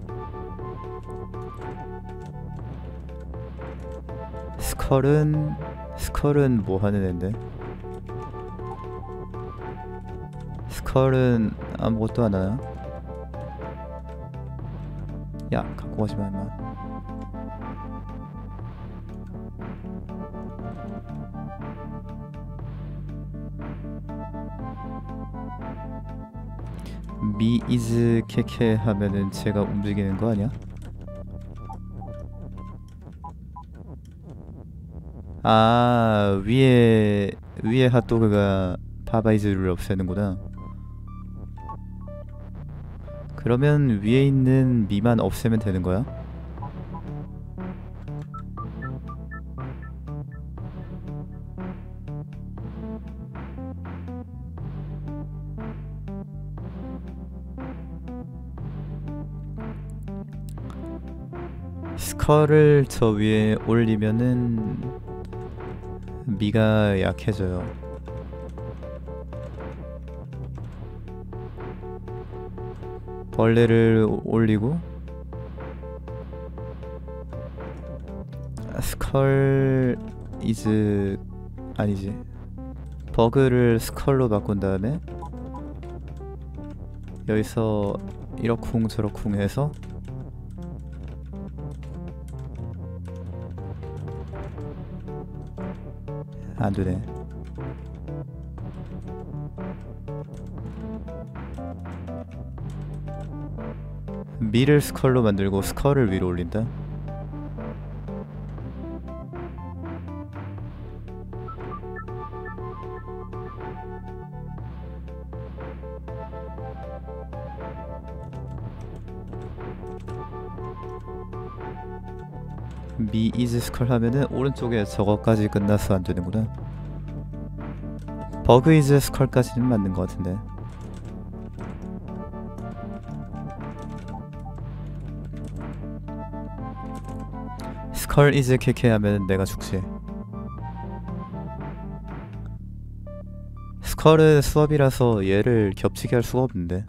스컬은 스컬은 뭐 하는 앤데? 스컬은 아무것도 안 하나? 야 갖고 가지마 임마. 미 이즈 케케 하면은 제가 움직이는 거 아니야? 아 위에 위에 핫도그가 바바이즈를 없애는구나. 그러면 위에 있는 미만 없애면 되는 거야? 스컬을 저 위에 올리면은 미가 약해져요. 벌레를 올리고 스컬 이즈 아니지 버그를 스컬로 바꾼 다음에 여기서 이러쿵 저러쿵 해서 안되네. 미를 스컬로 만들고 스컬을 위로 올린다? 미 이즈 스컬 하면은 오른쪽에 저거까지 끝나서 안 되는구나. 버그 이즈 스컬까지는 맞는 것 같은데. 스컬 이즈 케케 하면 내가 죽지. 스컬은 수업이라서 얘를 겹치게 할 수가 없는데.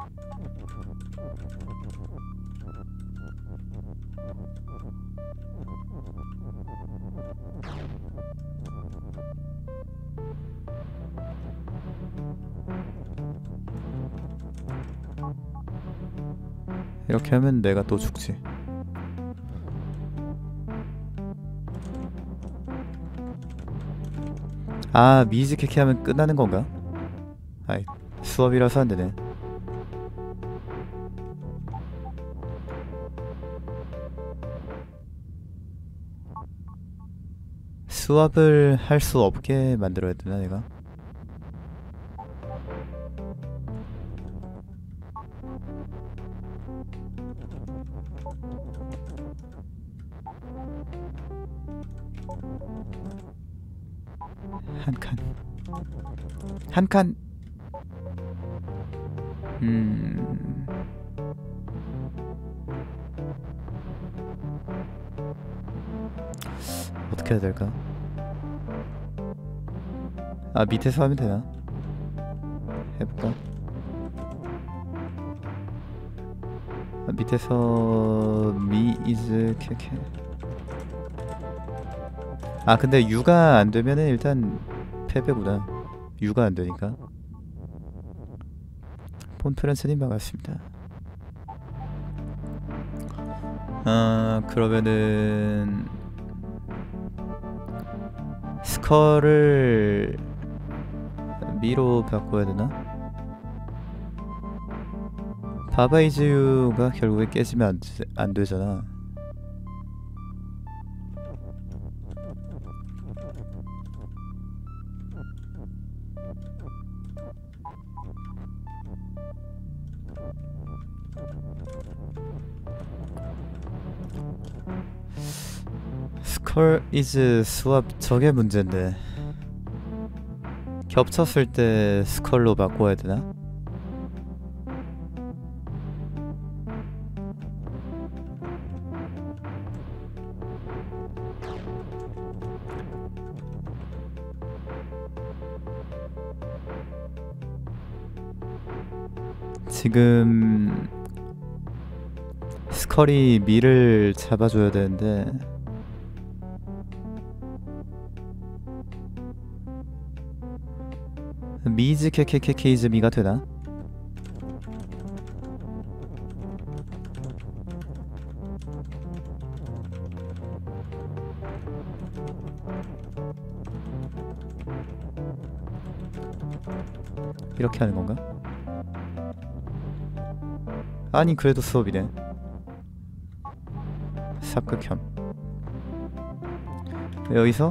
이렇게 하면 내가 또 죽지. 아 미즈 케케 하면 끝나는 건가? 아이 수업이라서 안 되네. 수업을 할 수 없게 만들어야 되나 내가? 한 칸. 한 칸. 음. 어떻게 해야 될까? 아, 밑에서 하면 되나? 해볼까? 아, 밑에서 미 이즈 캐캐. 아, 근데 유가 안 되면은 일단 패배구나. 유가 안 되니까. 폰프렌스님 반갑습니다. 아, 그러면은 스컬을 미로 바꿔야 되나? 바바이즈유가 결국에 깨지면 안, 되, 안 되잖아. 스컬 이즈 스왑 저게 문제인데 겹쳤을 때 스컬로 바꿔야 되나? 지금 스컬이 미를 잡아줘야 되는데 미즈 케케케케이즈 미가 되나? 이렇게 하는 건가? 아니 그래도 수업이네. 삽극혐. 여기서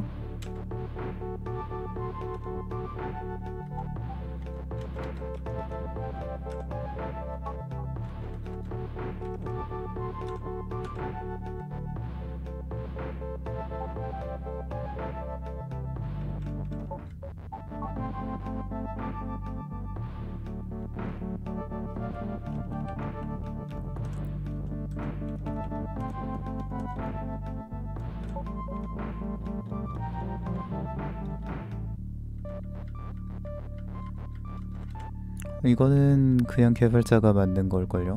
이거는 그냥 개발자가 만든 걸걸요?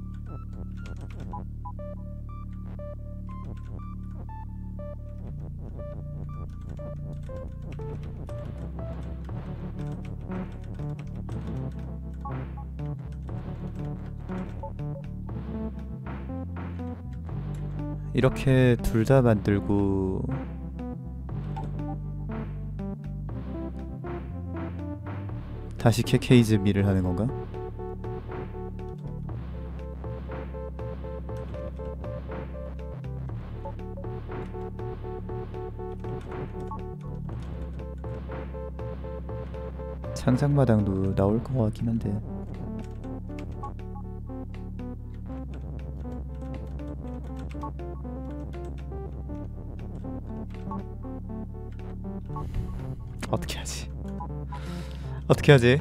이렇게 둘 다 만들고 다시 케케이즈 미를 하는 건가? 창작마당도 나올 것 같긴 한데 어떻게 하지? 어떻게 하지?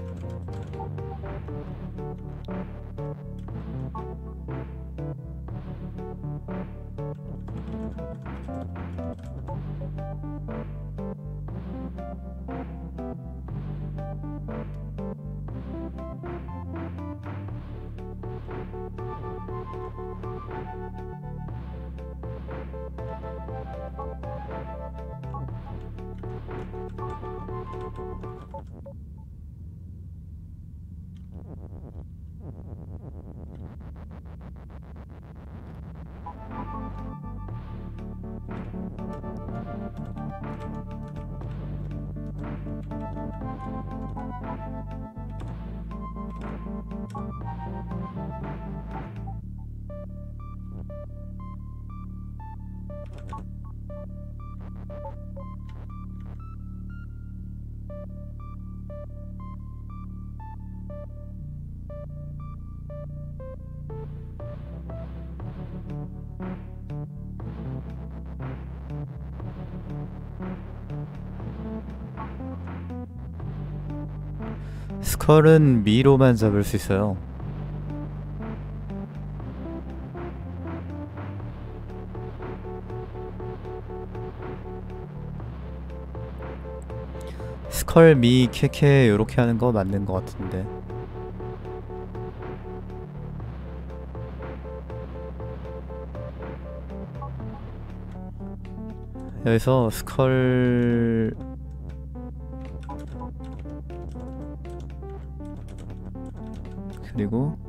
스컬은 미로만 잡을 수 있어요. 스컬 미 케케 요렇게 하는 거 맞는 거 같은데. 여기서 스컬 그리고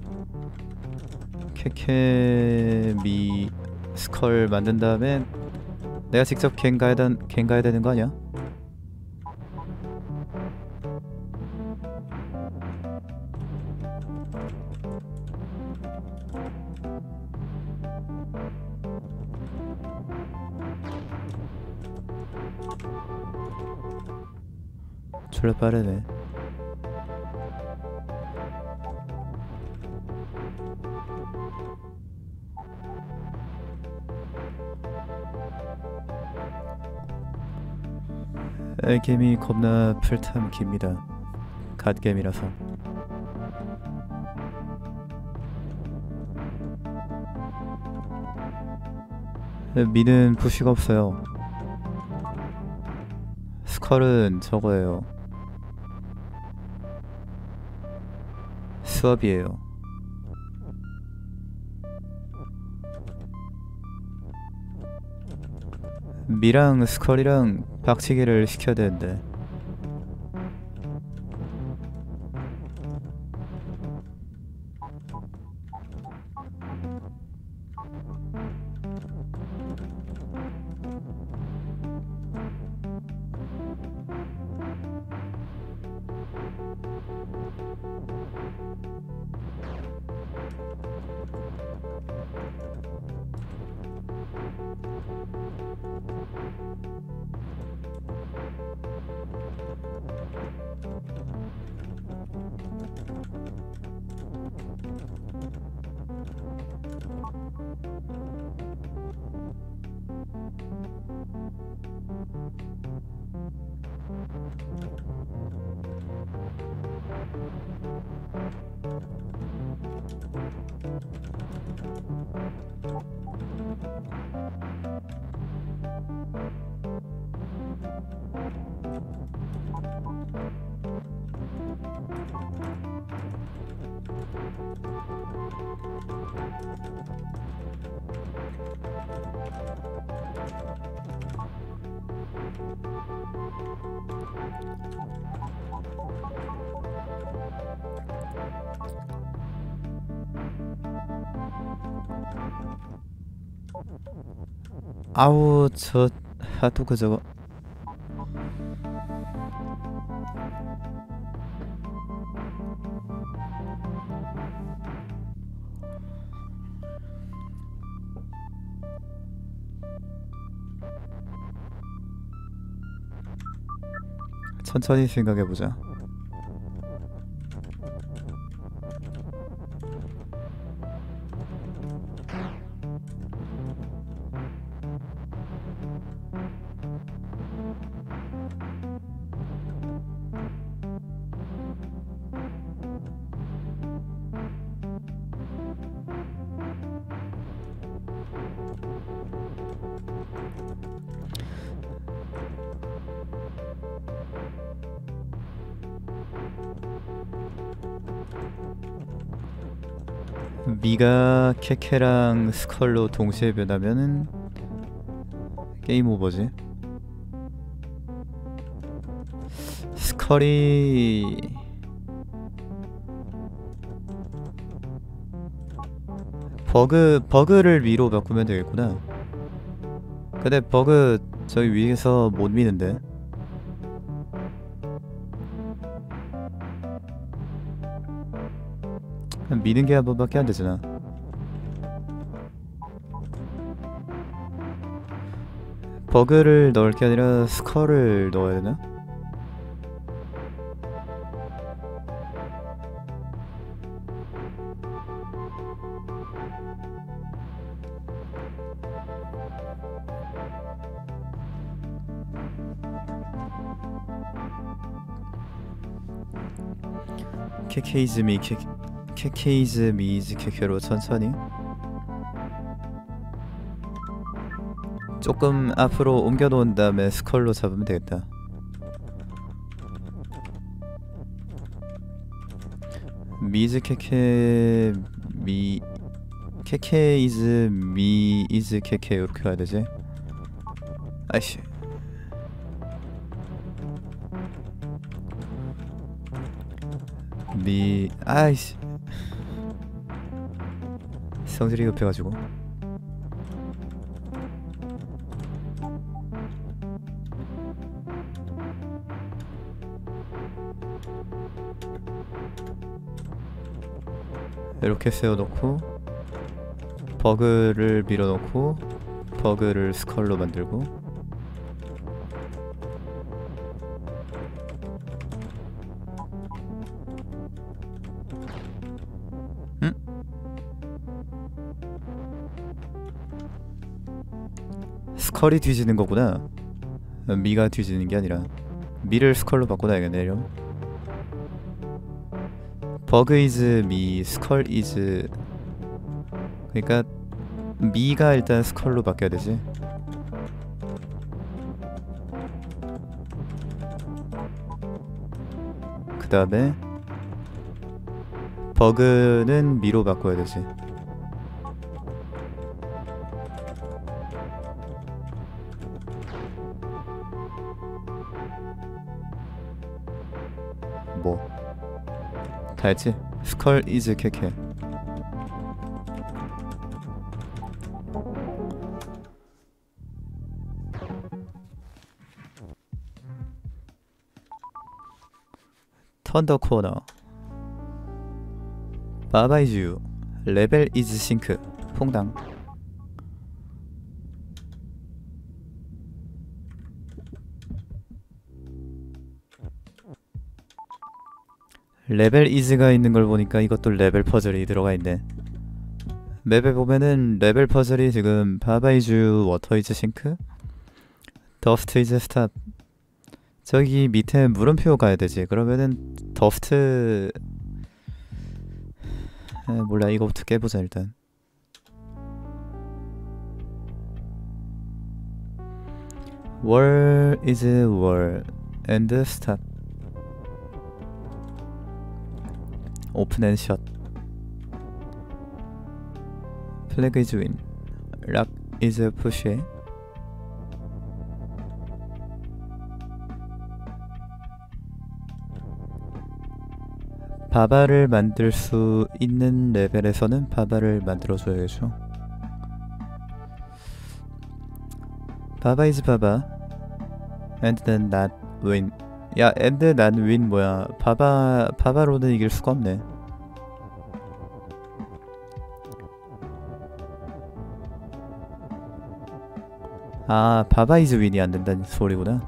케케 미 스컬 만든 다음에 내가 직접 갱 가야, 된, 갱 가야 되는 거 아니야? 졸라 빠르네. 알개미 겁나 풀탐 깁니다. 갓겜이라서. 미는 부시가 없어요. 스컬은 저거예요. 수업이에요. 미랑 스컬이랑 박치기를 시켜야 되는데. 아우 저 하도 그 저거 천천히 생각해보자. 미가 케케랑 스컬로 동시에 변하면은 게임 오버지. 스컬이 버그 버그를 미로 바꾸면 되겠구나. 근데 버그 저기 위에서 못 미는데. 미는 게 한 번밖에 안 되잖아. 버그를 넣을 게 아니라 스컬을 넣어야 되나? 케케이즈미 케 케케이즈 미즈 케케로 천천히 조금 앞으로 옮겨 놓은 다음에 스컬로 잡으면 되겠다. 미즈 케케 미 케케 이즈 미 이즈 케케 이렇게 가야 되지? 아이씨. 미 아이씨. 성질이 급해가지고. 이렇게 세워놓고 버그를 밀어넣고 버그를 스컬로 만들고 응? 스컬이 뒤지는 거구나. 미가 뒤지는 게 아니라 미를 스컬로 바꿔놔야겠네. 이러면 버그 이즈 미, 스컬 이즈. 그러니까 미가 일단 스컬로 바뀌어야 되지. 그 다음에 버그는 미로 바꿔야 되지. 뭐 다 했지? 스컬 이즈 케케. 턴더 코너. 바바이즈 레벨 이즈 싱크. 퐁당. 레벨 이즈가 있는 걸 보니까 이것도 레벨 퍼즐이 들어가 있네. 맵에 보면은 레벨 퍼즐이 지금 바바이즈 워터 이즈 싱크, 더스트 이즈 스탑. 저기 밑에 물음표 가야 되지. 그러면은 더스트 에, 몰라. 이거부터 깨보자 일단. 월 is 월 and stop. 오픈 앤 샷. 플래그 is win. 락 is push. 바바를 만들 수 있는 레벨에서는 바바를 만들어줘야겠죠. 바바 is 바바 and then not win. 야, and not win 뭐야. 바바, 바바로는 이길 수가 없네. 아, 바바 is win이 안 된다는 소리구나.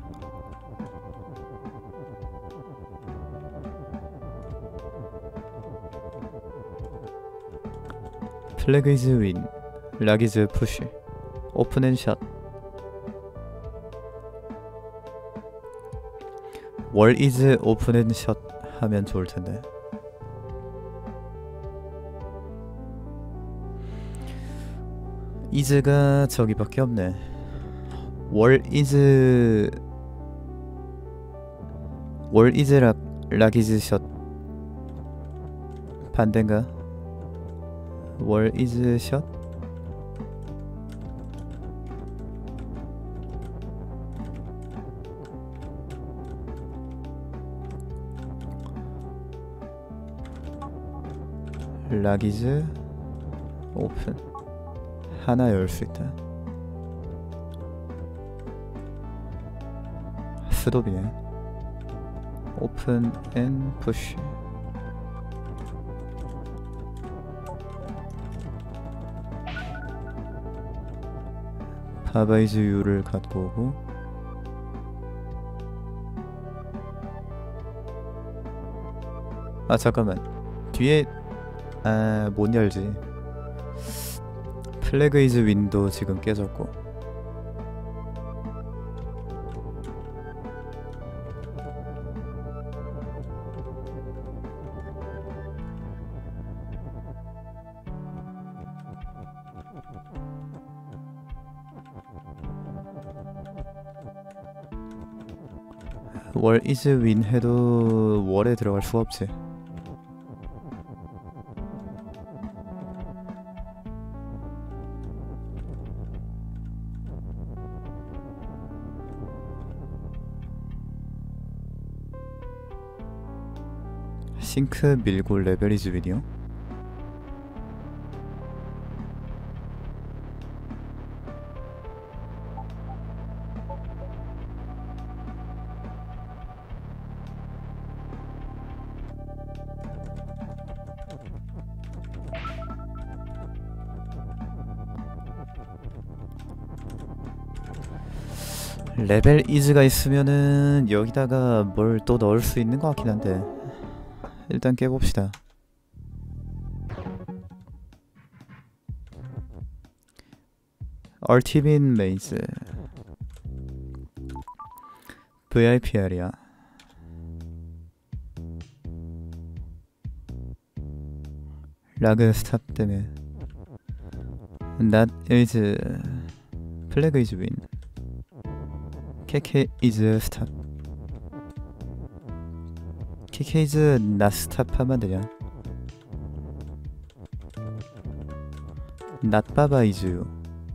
플래그 is win, 락 is push, 오픈 앤 샷. 월 is 오픈 앤 샷 하면 좋을 텐데. is가 저기밖에 없네. 월 is 월 is 락, 락 is 샷. 반대인가? 월 is 샷? 락 is 오픈. 하나 열 수 있다. 스톱이네. 오픈 앤 푸시. 바바이즈 U를 갖고 오고 아 잠깐만 뒤에 아 못 열지. 플래그 이즈 윈도 지금 깨졌고 월 이즈 윈 해도 월에 들어갈 수가 없지. 싱크 밀고 레벨 이즈 윈이요? 레벨 이즈가 있으면은 여기다가 뭘 또 넣을 수 있는 것 같긴 한데 일단 깨봅시다. 얼티민 메이즈 브이아이피 아리아 라그 스탑 때문에 Not is 플래그 is win 케케 is stop 케케 is not stop 하면 되냐? Not baba is you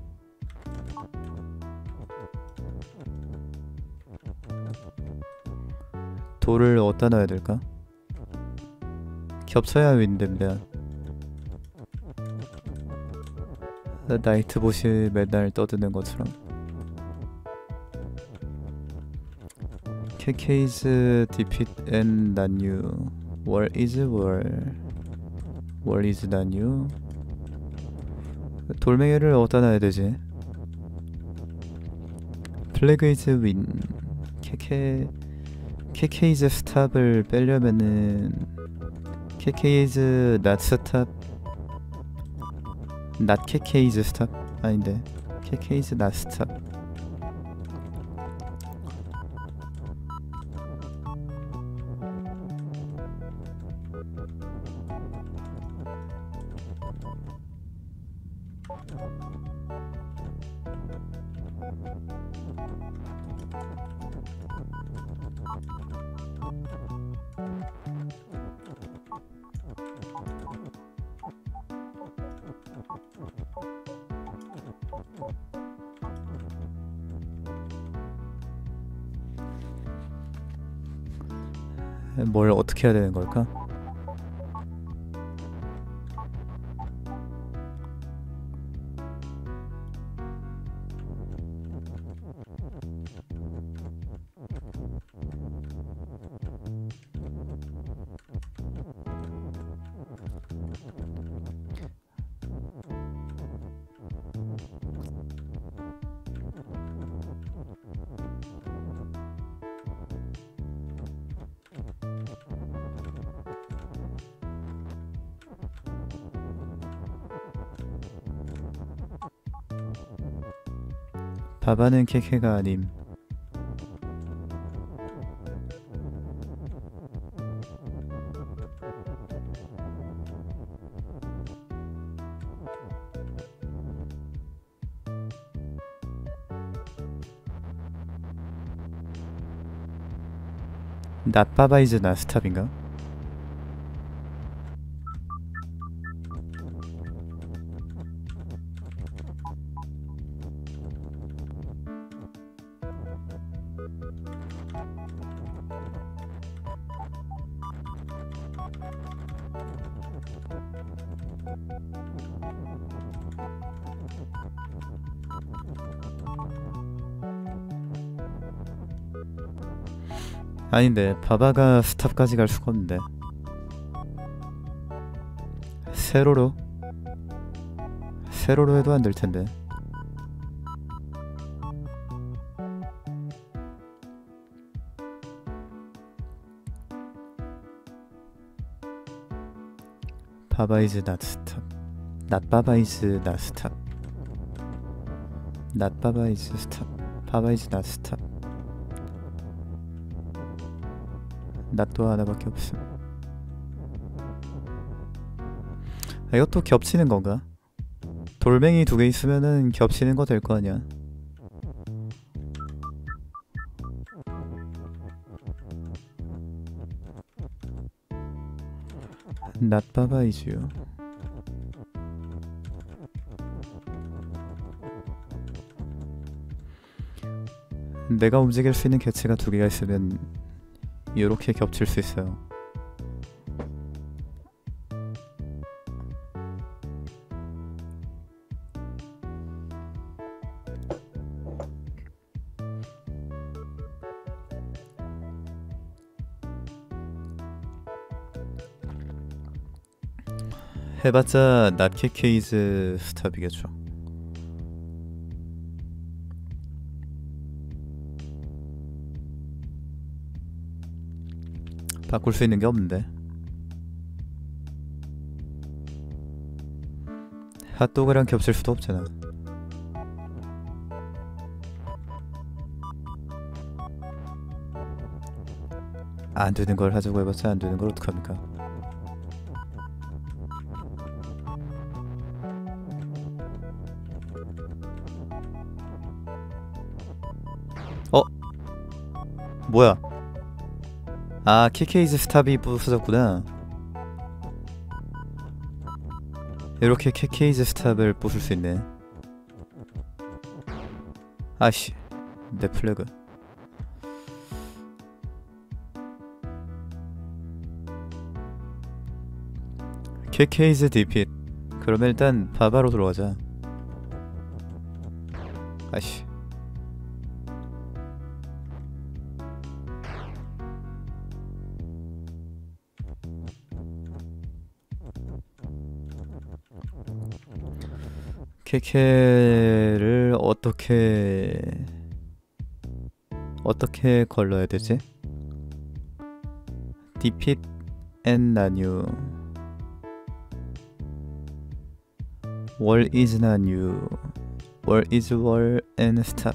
돌을 어디다 놔야 될까? 겹쳐야 윈됩니다. 나이트봇이 맨날 떠드는 것처럼. 케케 is defeat and not you. War is war. War is not you. 돌멩이를 어디다 놔야 되지? 플래그 is win. 케케 케케 is stop을 빼려면은 케케 is not stop. not 케케 is stop 아닌데 케케 is not stop. 뭘 어떻게 해야 되는 걸까? 바바는 케케가 아님. not 바바 is not stop인가? 아닌데 바바가 스탑까지 갈 수가 없는데. 세로로? 세로로 해도 안 될 텐데. 바바 is not stop. not 바바 is not stop. not 바바 is stop. 바바 is not stop. 낫도 하나밖에 없음. 아, 이것도 겹치는 건가? 돌멩이 두 개 있으면은 겹치는 거 될 거 아니야. not 바바 is you. 내가 움직일 수 있는 개체가 두 개가 있으면 이렇게 겹칠 수 있어요. 해봤자 낫키 케이즈 스탑이겠죠. 바꿀 수 있는 게 없는데. 핫도그랑 겹칠 수도 없잖아. 안 되는 걸 하자고 해봤자 안 되는 걸 어떡합니까? 어? 뭐야? 아, 키케이즈 스탑이 부서졌구나. 이렇게 키케이즈 스탑을 부술 수 있네. 아씨, 내 플래그. 키케이즈 디핏. 그러면 일단 바바로 들어가자. 아씨. 케케를 어떻게 어떻게 걸러야 되지? 디핏 앤 나뉴 월 is 나뉴 월 is 월 앤 스탑.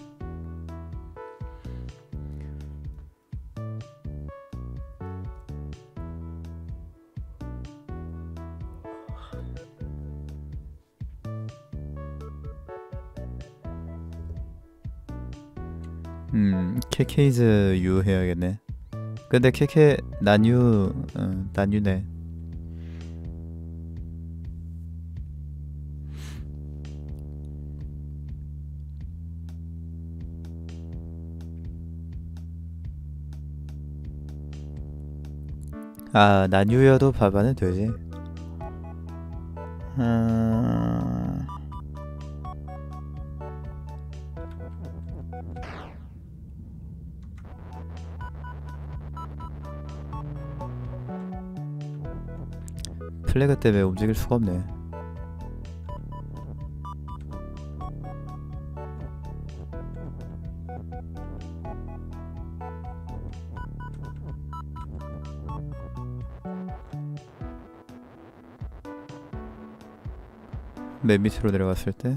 음, 케케이즈 유 해야겠네. 근데 케케 나뉴 어, 나뉴네. 아, 나뉴여도 바바는 되지. 아... 플래그 때문에 움직일 수가 없네. 맨 밑으로 내려갔을 때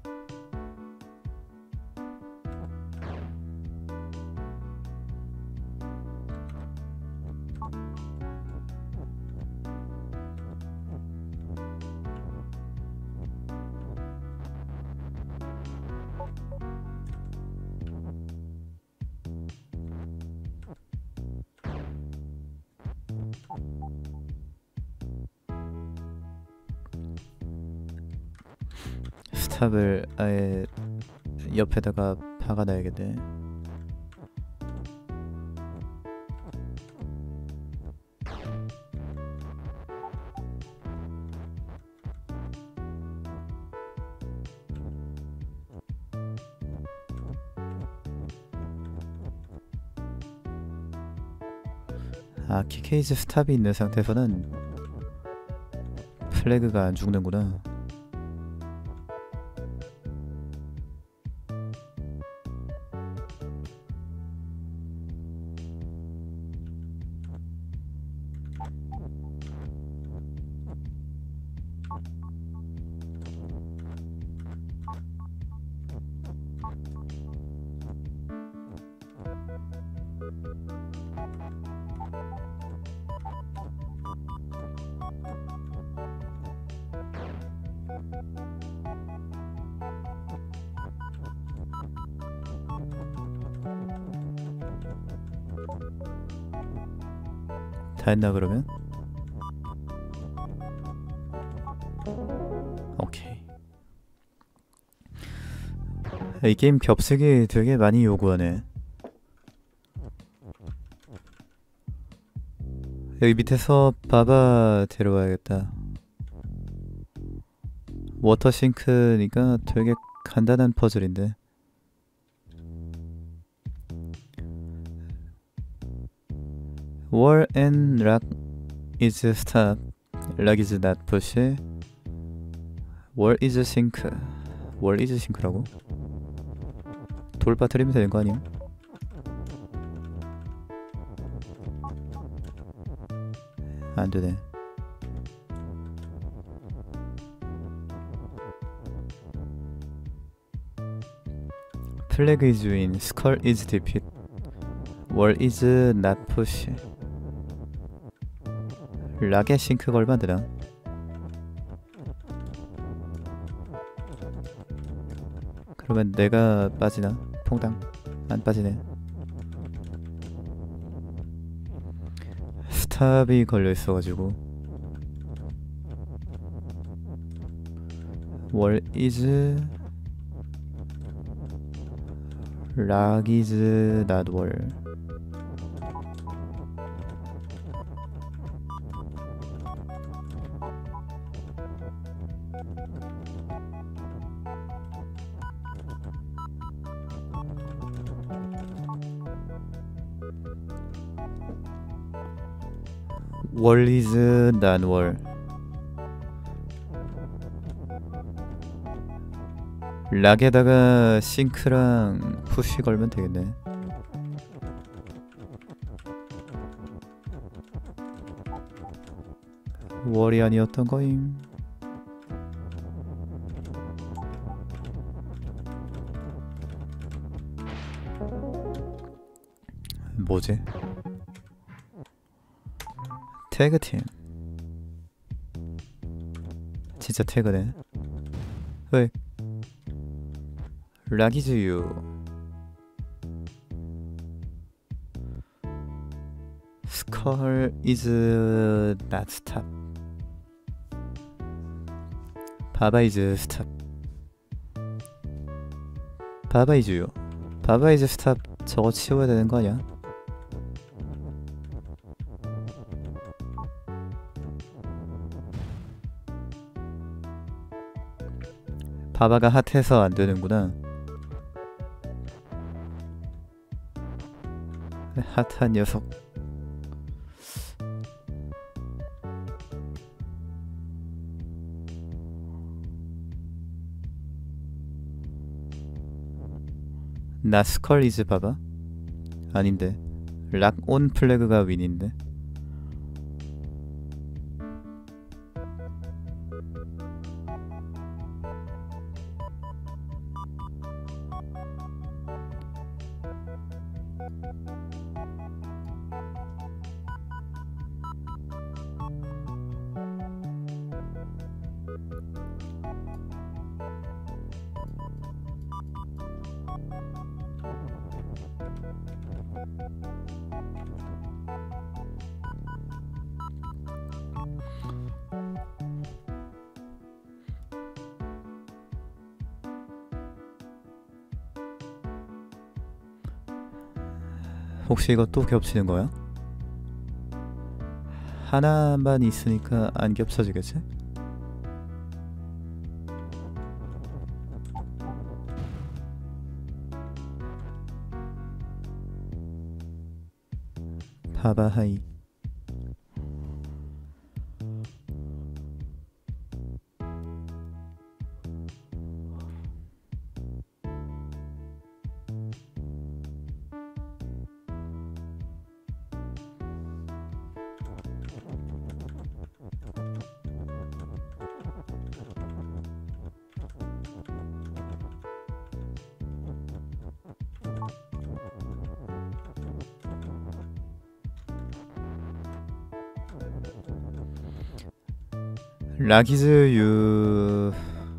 스탑을 아예 옆에다가 박아놔야겠네. 아, 키케이즈 스탑이 있는 상태에서는 플래그가 안 죽는구나. 다 했나 그러면? 오케이. 이 게임 겹쓰기 되게 많이 요구하네. 여기 밑에서 바바 데려와야겠다. 워터싱크니까 되게 간단한 퍼즐인데. Wall and rock is stop. 락 is not push. wall is sink. wall is sink라고? 돌 빠뜨리면 되는 거 아니야? 안 되네. flag is win. skull is defeat. wall is not push. 락에 싱크 걸면 되나? 그러면 내가 빠지나? 퐁당 안 빠지네. 스탑이 걸려 있어가지고 wall is 락 is not wall. wall is not wall. 락에다가 싱크랑 푸시 걸면 되겠네. 월이 아니었던 거임. 뭐지? 태그팀. 진짜 태그네. 왜? 락이즈유. 스컬 is not stop. 바바 is stop. 바바 is유. 바바 is stop. 저거 치워야 되는 거 아니야? 바바가 핫해서 안 되는구나. 핫한 녀석. 나 스컬 이즈 바바? 아닌데. 락 온 플래그가 윈인데. 혹시 이거 또 겹치는 거야? 하나만 있으니까 안 겹쳐지겠지? 바바하이. 락이즈 유.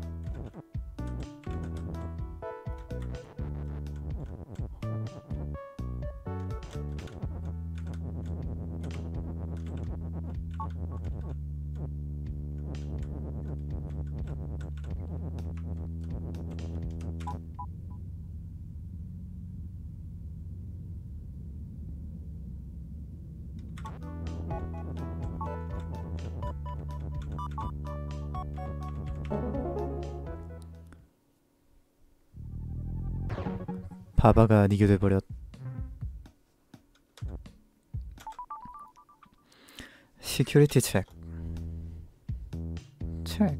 바바가 아니게 돼버렸. 시큐리티 체크. 책.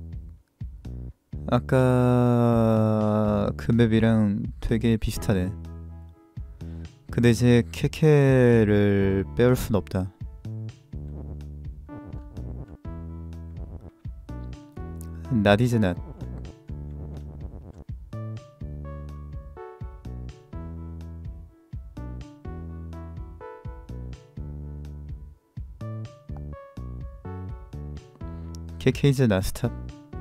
아까 그 맵이랑 되게 비슷하네. 근데 이제 케케를 빼올 순 없다. 나디즈 낫. 케케이즈 낫 스탑.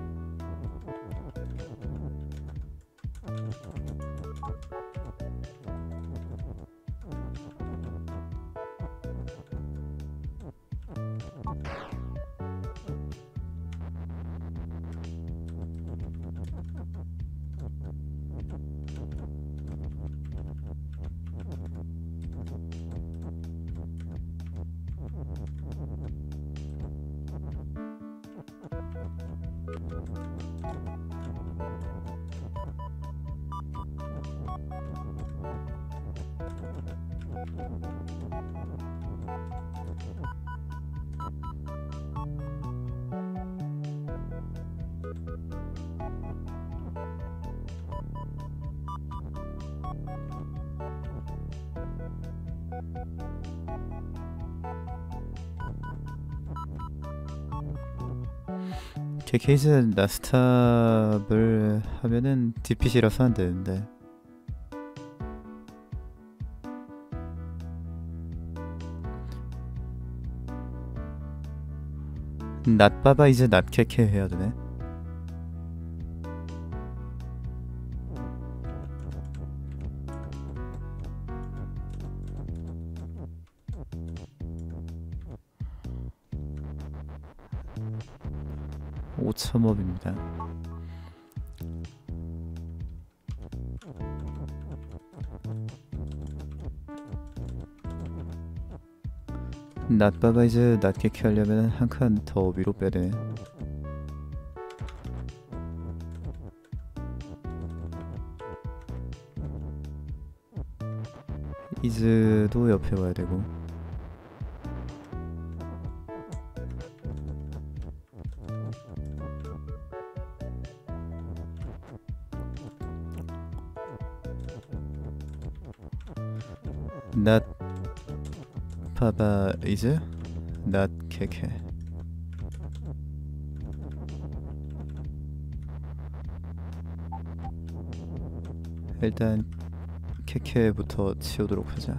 케케이즈 낫 스탑을 하면은 디피시라서 안 되는데. 낫바바 이제 낫케케 해야 되네. 오천업입니다. 낫바바 이제 낫케케 하려면 한 칸 더 위로 빼야 되네. 이즈도 옆에 와야 되고. 낫 바바 이즈 낫 케케. 일단 케케부터 치우도록 하자.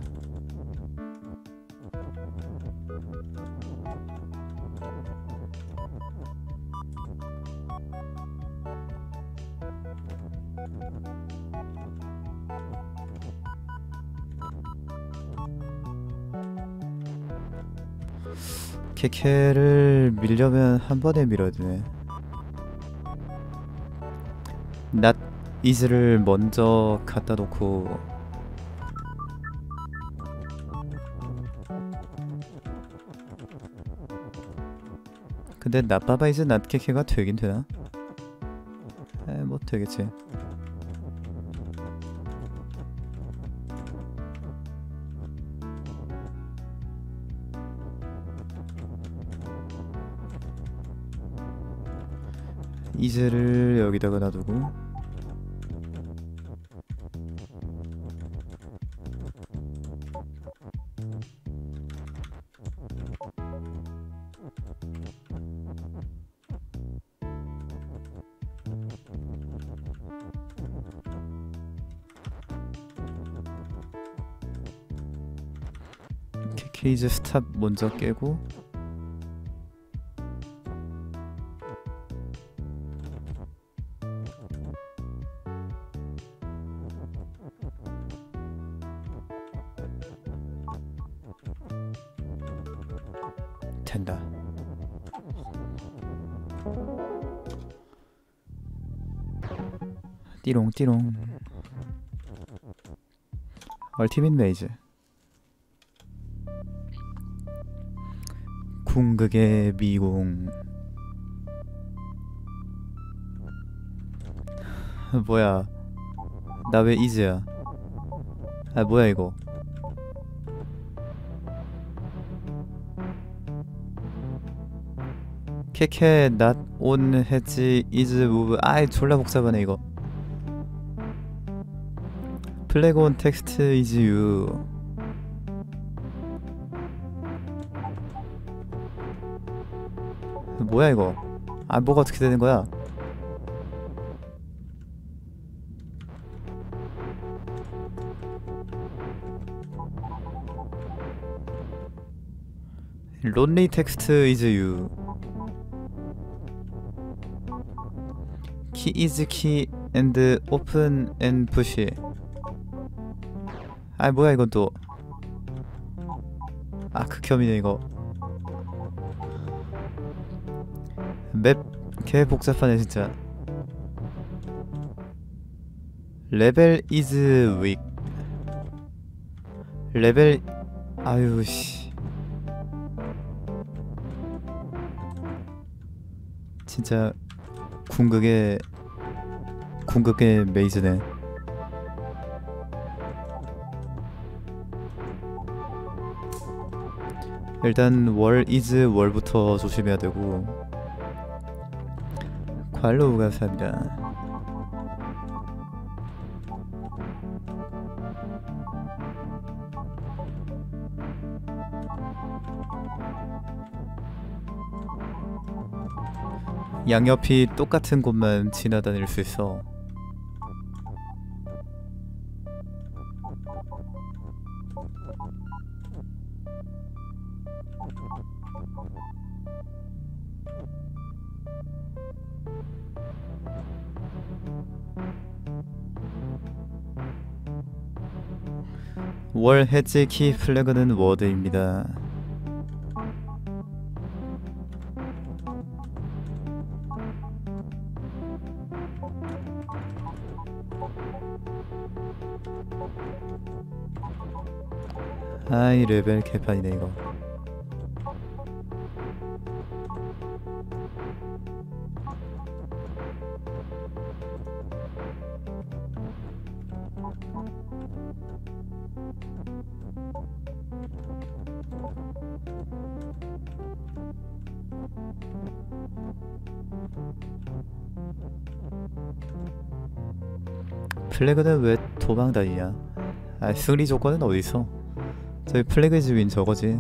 케케를 밀려면 한 번에 밀어야 되네. 낫 이즈를 먼저 갖다 놓고 근데 낫바바 이즈 낫 케케가 되긴 되나? 에, 뭐 되겠지. 이즈를 여기다가 놔두고 케이즈 스탑 먼저 깨고 된다. 띠롱띠롱. 얼티밋 메이즈. 궁극의 미궁. 뭐야, 나 왜 이즈야? 아 뭐야 이거. 케케 not on hedge is move. 아이 졸라 복잡하네 이거. flag on text is you. 뭐야 이거? 아 뭐가 어떻게 되는 거야? lonely text is you. key is key and open and push. 아 뭐야 이건 또. 아 극혐이네 이거. 맵 개 복잡하네 진짜. 레벨 is weak. 레벨 아유 씨. 진짜 궁극의 궁극의 메이즈네. 일단 월 is 월부터 조심해야 되고. 관로 감사합니다. 양옆이 똑같은 곳만 지나다닐 수 있어. 월 해지 키 플래그는 워드입니다. 아이 레벨 개판이네 이거. 플래그는 왜 도망다니냐? 아 승리 조건은 어디있어? 저기 플래그즈 윈 저거지.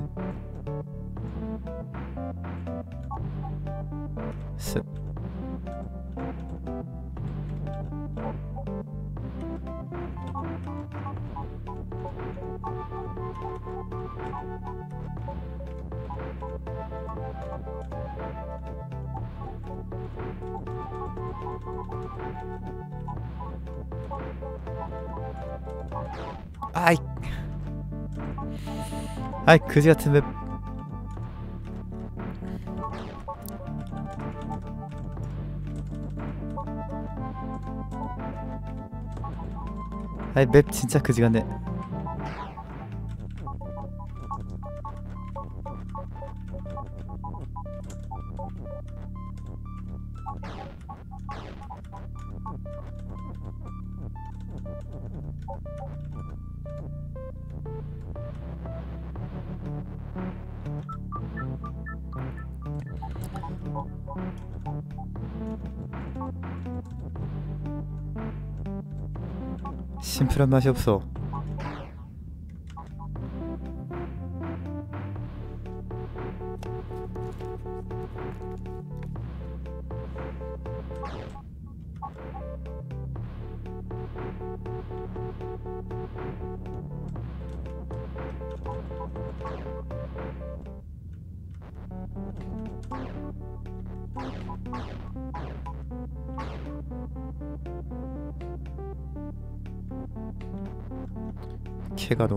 습. 아이 아이 그지 같은 맵. 아이 맵 진짜 그지 같네. 심플한 맛이 없어. 개가놈.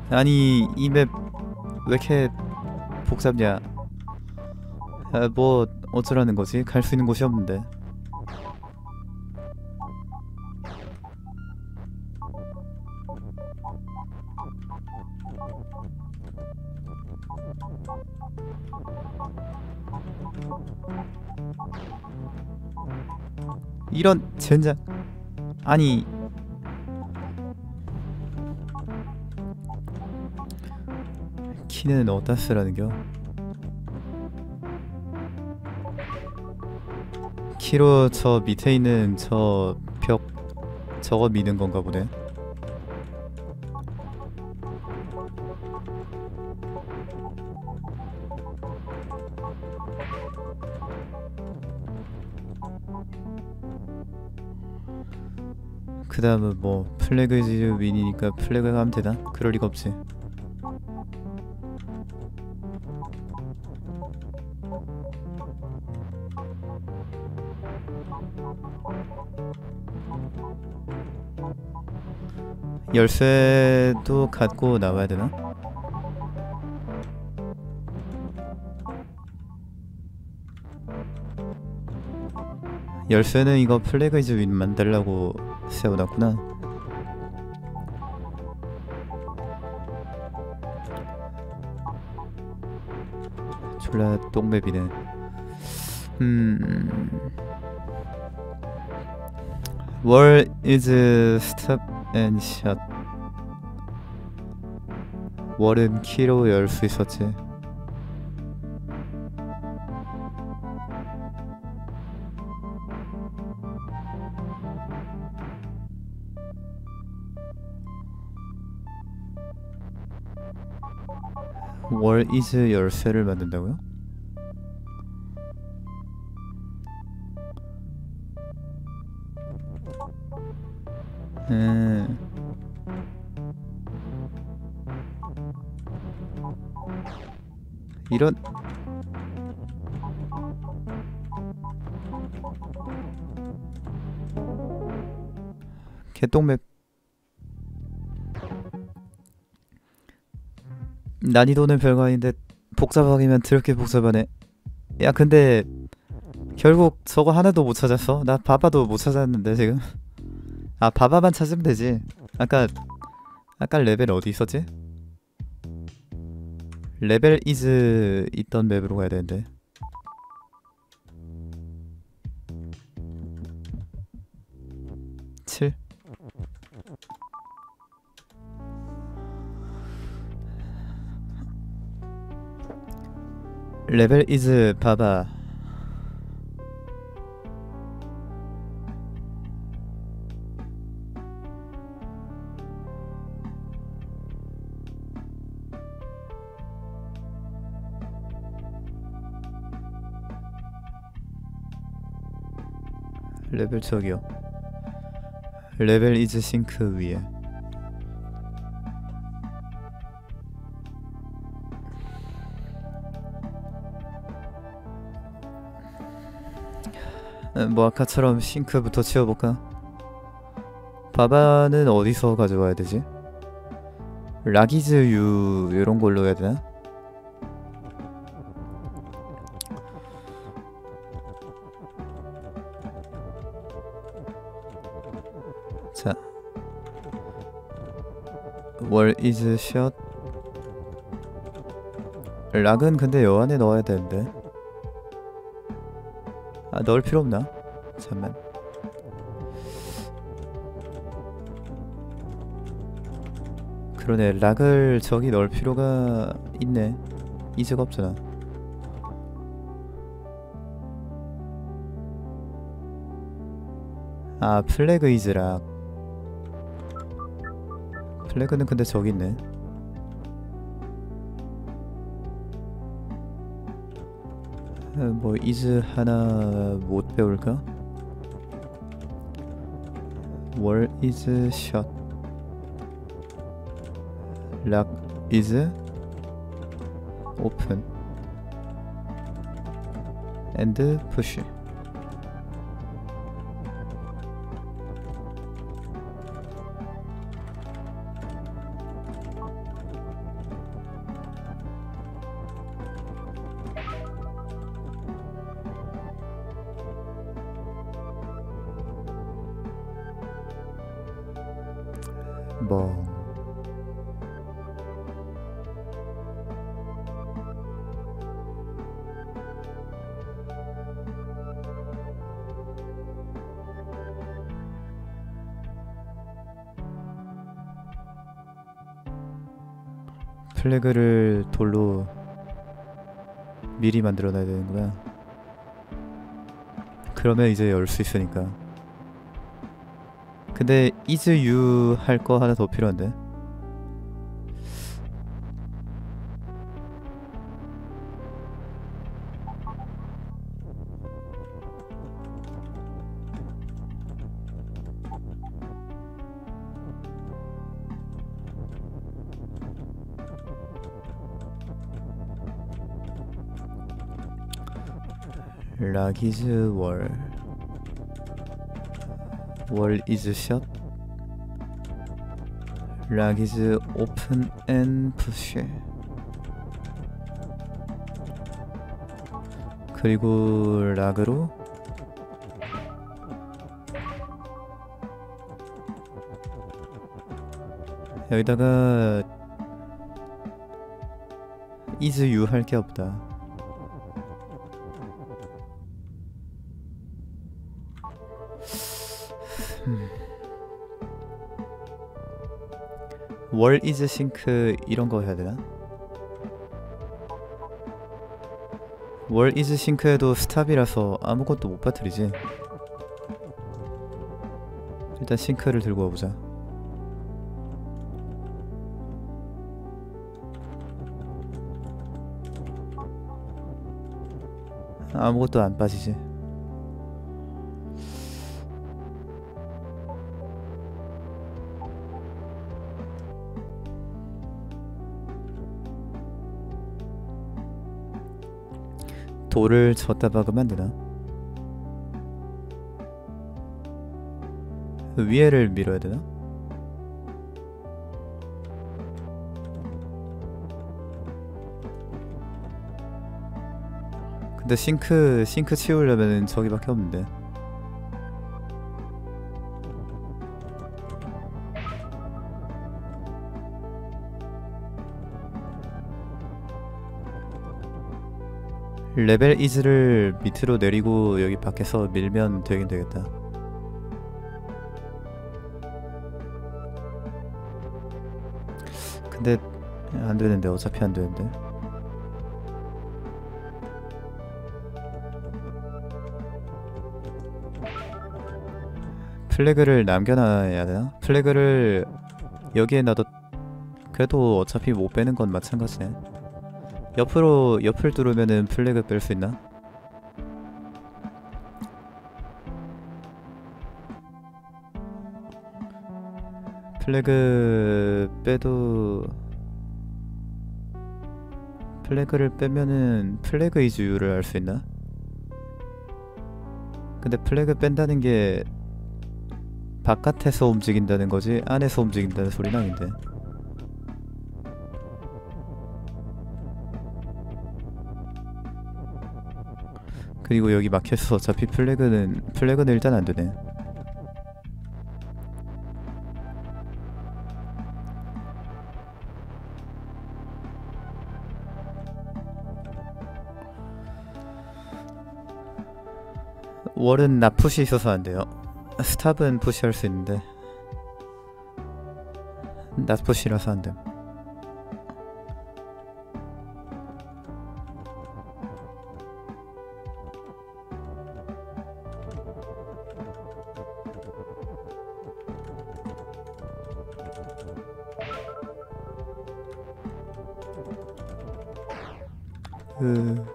아니 이 맵 왜 이렇게 복잡냐. 아, 뭐 어쩌라는 거지? 갈 수 있는 곳이 없는데. 이런 젠장. 아니 키는 어디다 쓰라는겨? 키로 저 밑에 있는 저 벽 저거 미는 건가 보네. 그 다음은 뭐 플래그 이즈 윈이니까 플래그 가면 되나? 그럴 리가 없지. 열쇠도 갖고 나와야 되나? 열쇠는 이거 플래그 이즈 윈 만들려고 세워놨구나. 졸라 똥맵이네. 음... Where is stop and shut? 월은 키로 열 수 있었지. 월 is 열쇠를 만든다고요? 음. 이런 개똥맵. 난이도는 별거 아닌데 복잡하기면 더럽게 복잡하네. 야 근데 결국 저거 하나도 못 찾았어? 나 바바도 못 찾았는데 지금. 아 바바만 찾으면 되지. 아까 아까 레벨 어디 있었지? 레벨 이즈 있던 맵으로 가야 되는데. 칠. 레벨 이즈 바바. 레벨 저기요. 레벨 이즈 싱크 위에. 뭐 아까처럼 싱크부터 치워볼까? 바바는 어디서 가져와야 되지? 락이즈 유 이런 걸로 해야 되나? 자, 월 이즈 샷. 락은 근데 여 안에 넣어야 되는데. 아 넣을 필요 없나? 잠만. 그러네. 락을 저기 넣을 필요가 있네. 이즈가 없잖아. 아 플래그 이즈 락. 플래그는 근데 저기 있네. 뭐 이즈 하나 못 배울까? 월 이즈 샷. 락 이즈 오픈 앤드 푸시. 뭐 플래그를 돌로 미리 만들어 놔야 되는구나. 그러면 이제 열 수 있으니까. 근데 is you 할 거 하나 더 필요한데. 락 is 월 월 is shut 락 is open and push 그리고 락으로 여기다가 is you 할 게 없다. 음. 월 is 싱크 이런 거 해야 되나? 월 is 싱크에도 스탑이라서 아무것도 못 빠뜨리지. 일단 싱크를 들고 와보자. 아무것도 안 빠지지. 돌을 졌다 박으면 되나? 위에를 밀어야 되나? 근데 싱크 싱크 치우려면은 저기밖에 없는데. 레벨 is를 밑으로 내리고 여기 밖에서 밀면 되긴 되겠다. 근데 안 되는데, 어차피 안 되는데. 플래그를 남겨놔야 되나? 플래그를 여기에 놔둬. 그래도 어차피 못 빼는 건 마찬가지네. 옆으로 옆을 뚫으면은 플래그 뺄 수 있나? 플래그 빼도 플래그를 빼면은 플래그 is you를 알 수 있나? 근데 플래그 뺀다는 게 바깥에서 움직인다는 거지 안에서 움직인다는 소리는 아닌데. 그리고 여기 막혀서 어차피 플래그는 플래그는 일단 안 되네. 월은 나풋이 있어서 안 돼요. 스탑은 푸시할 수 있는데 나풋이라서 안 됨. 그...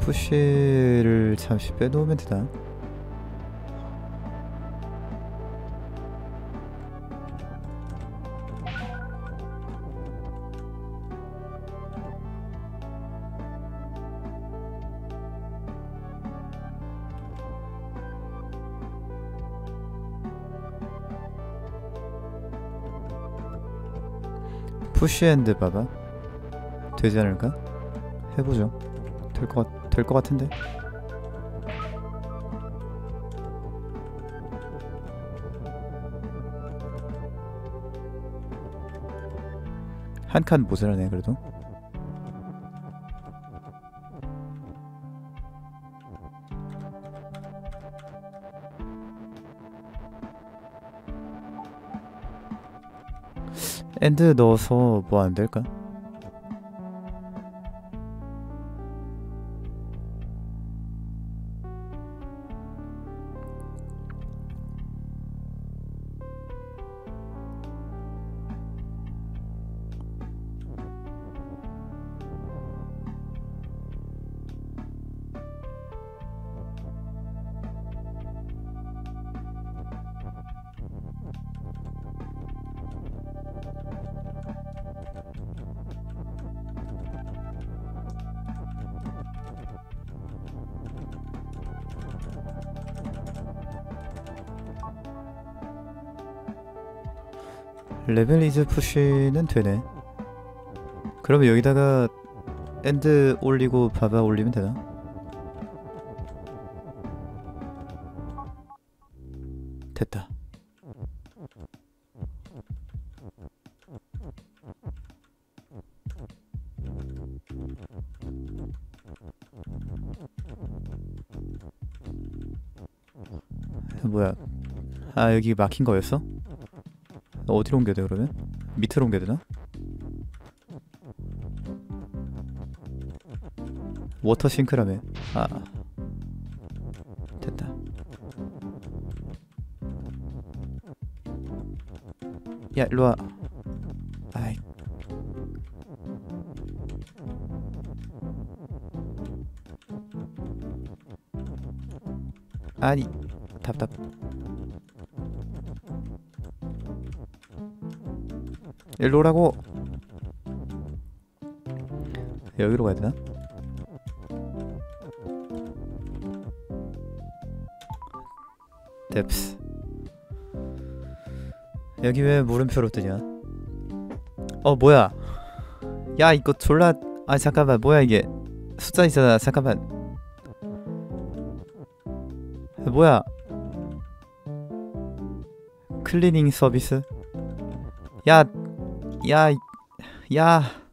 푸시를 잠시 빼놓으면 되나? 푸시앤드 봐봐. 되지 않을까? 해보죠. 될 것, 될 것 같은데? 한 칸 모자라네 그래도. 엔드 넣어서 뭐 안 될까? 레벨 이즈 푸시는 되네. 그러면 여기다가 엔드 올리고 바바 올리면 되나? 됐다. 뭐야? 아 여기 막힌 거였어? 어디로 옮겨야 돼 그러면? 밑으로 옮겨야 되나? 워터 싱크라며. 아 됐다. 야 일로와. 아이 아니 답답. 일로 오라고. 여기로 가야 되나? 뎁스. 여기 왜 물음표로 뜨냐? 어 뭐야? 야 이거 졸라. 아 잠깐만 뭐야 이게 숫자 있잖아. 잠깐만 뭐야? 클리닝 서비스? 야 야, 야.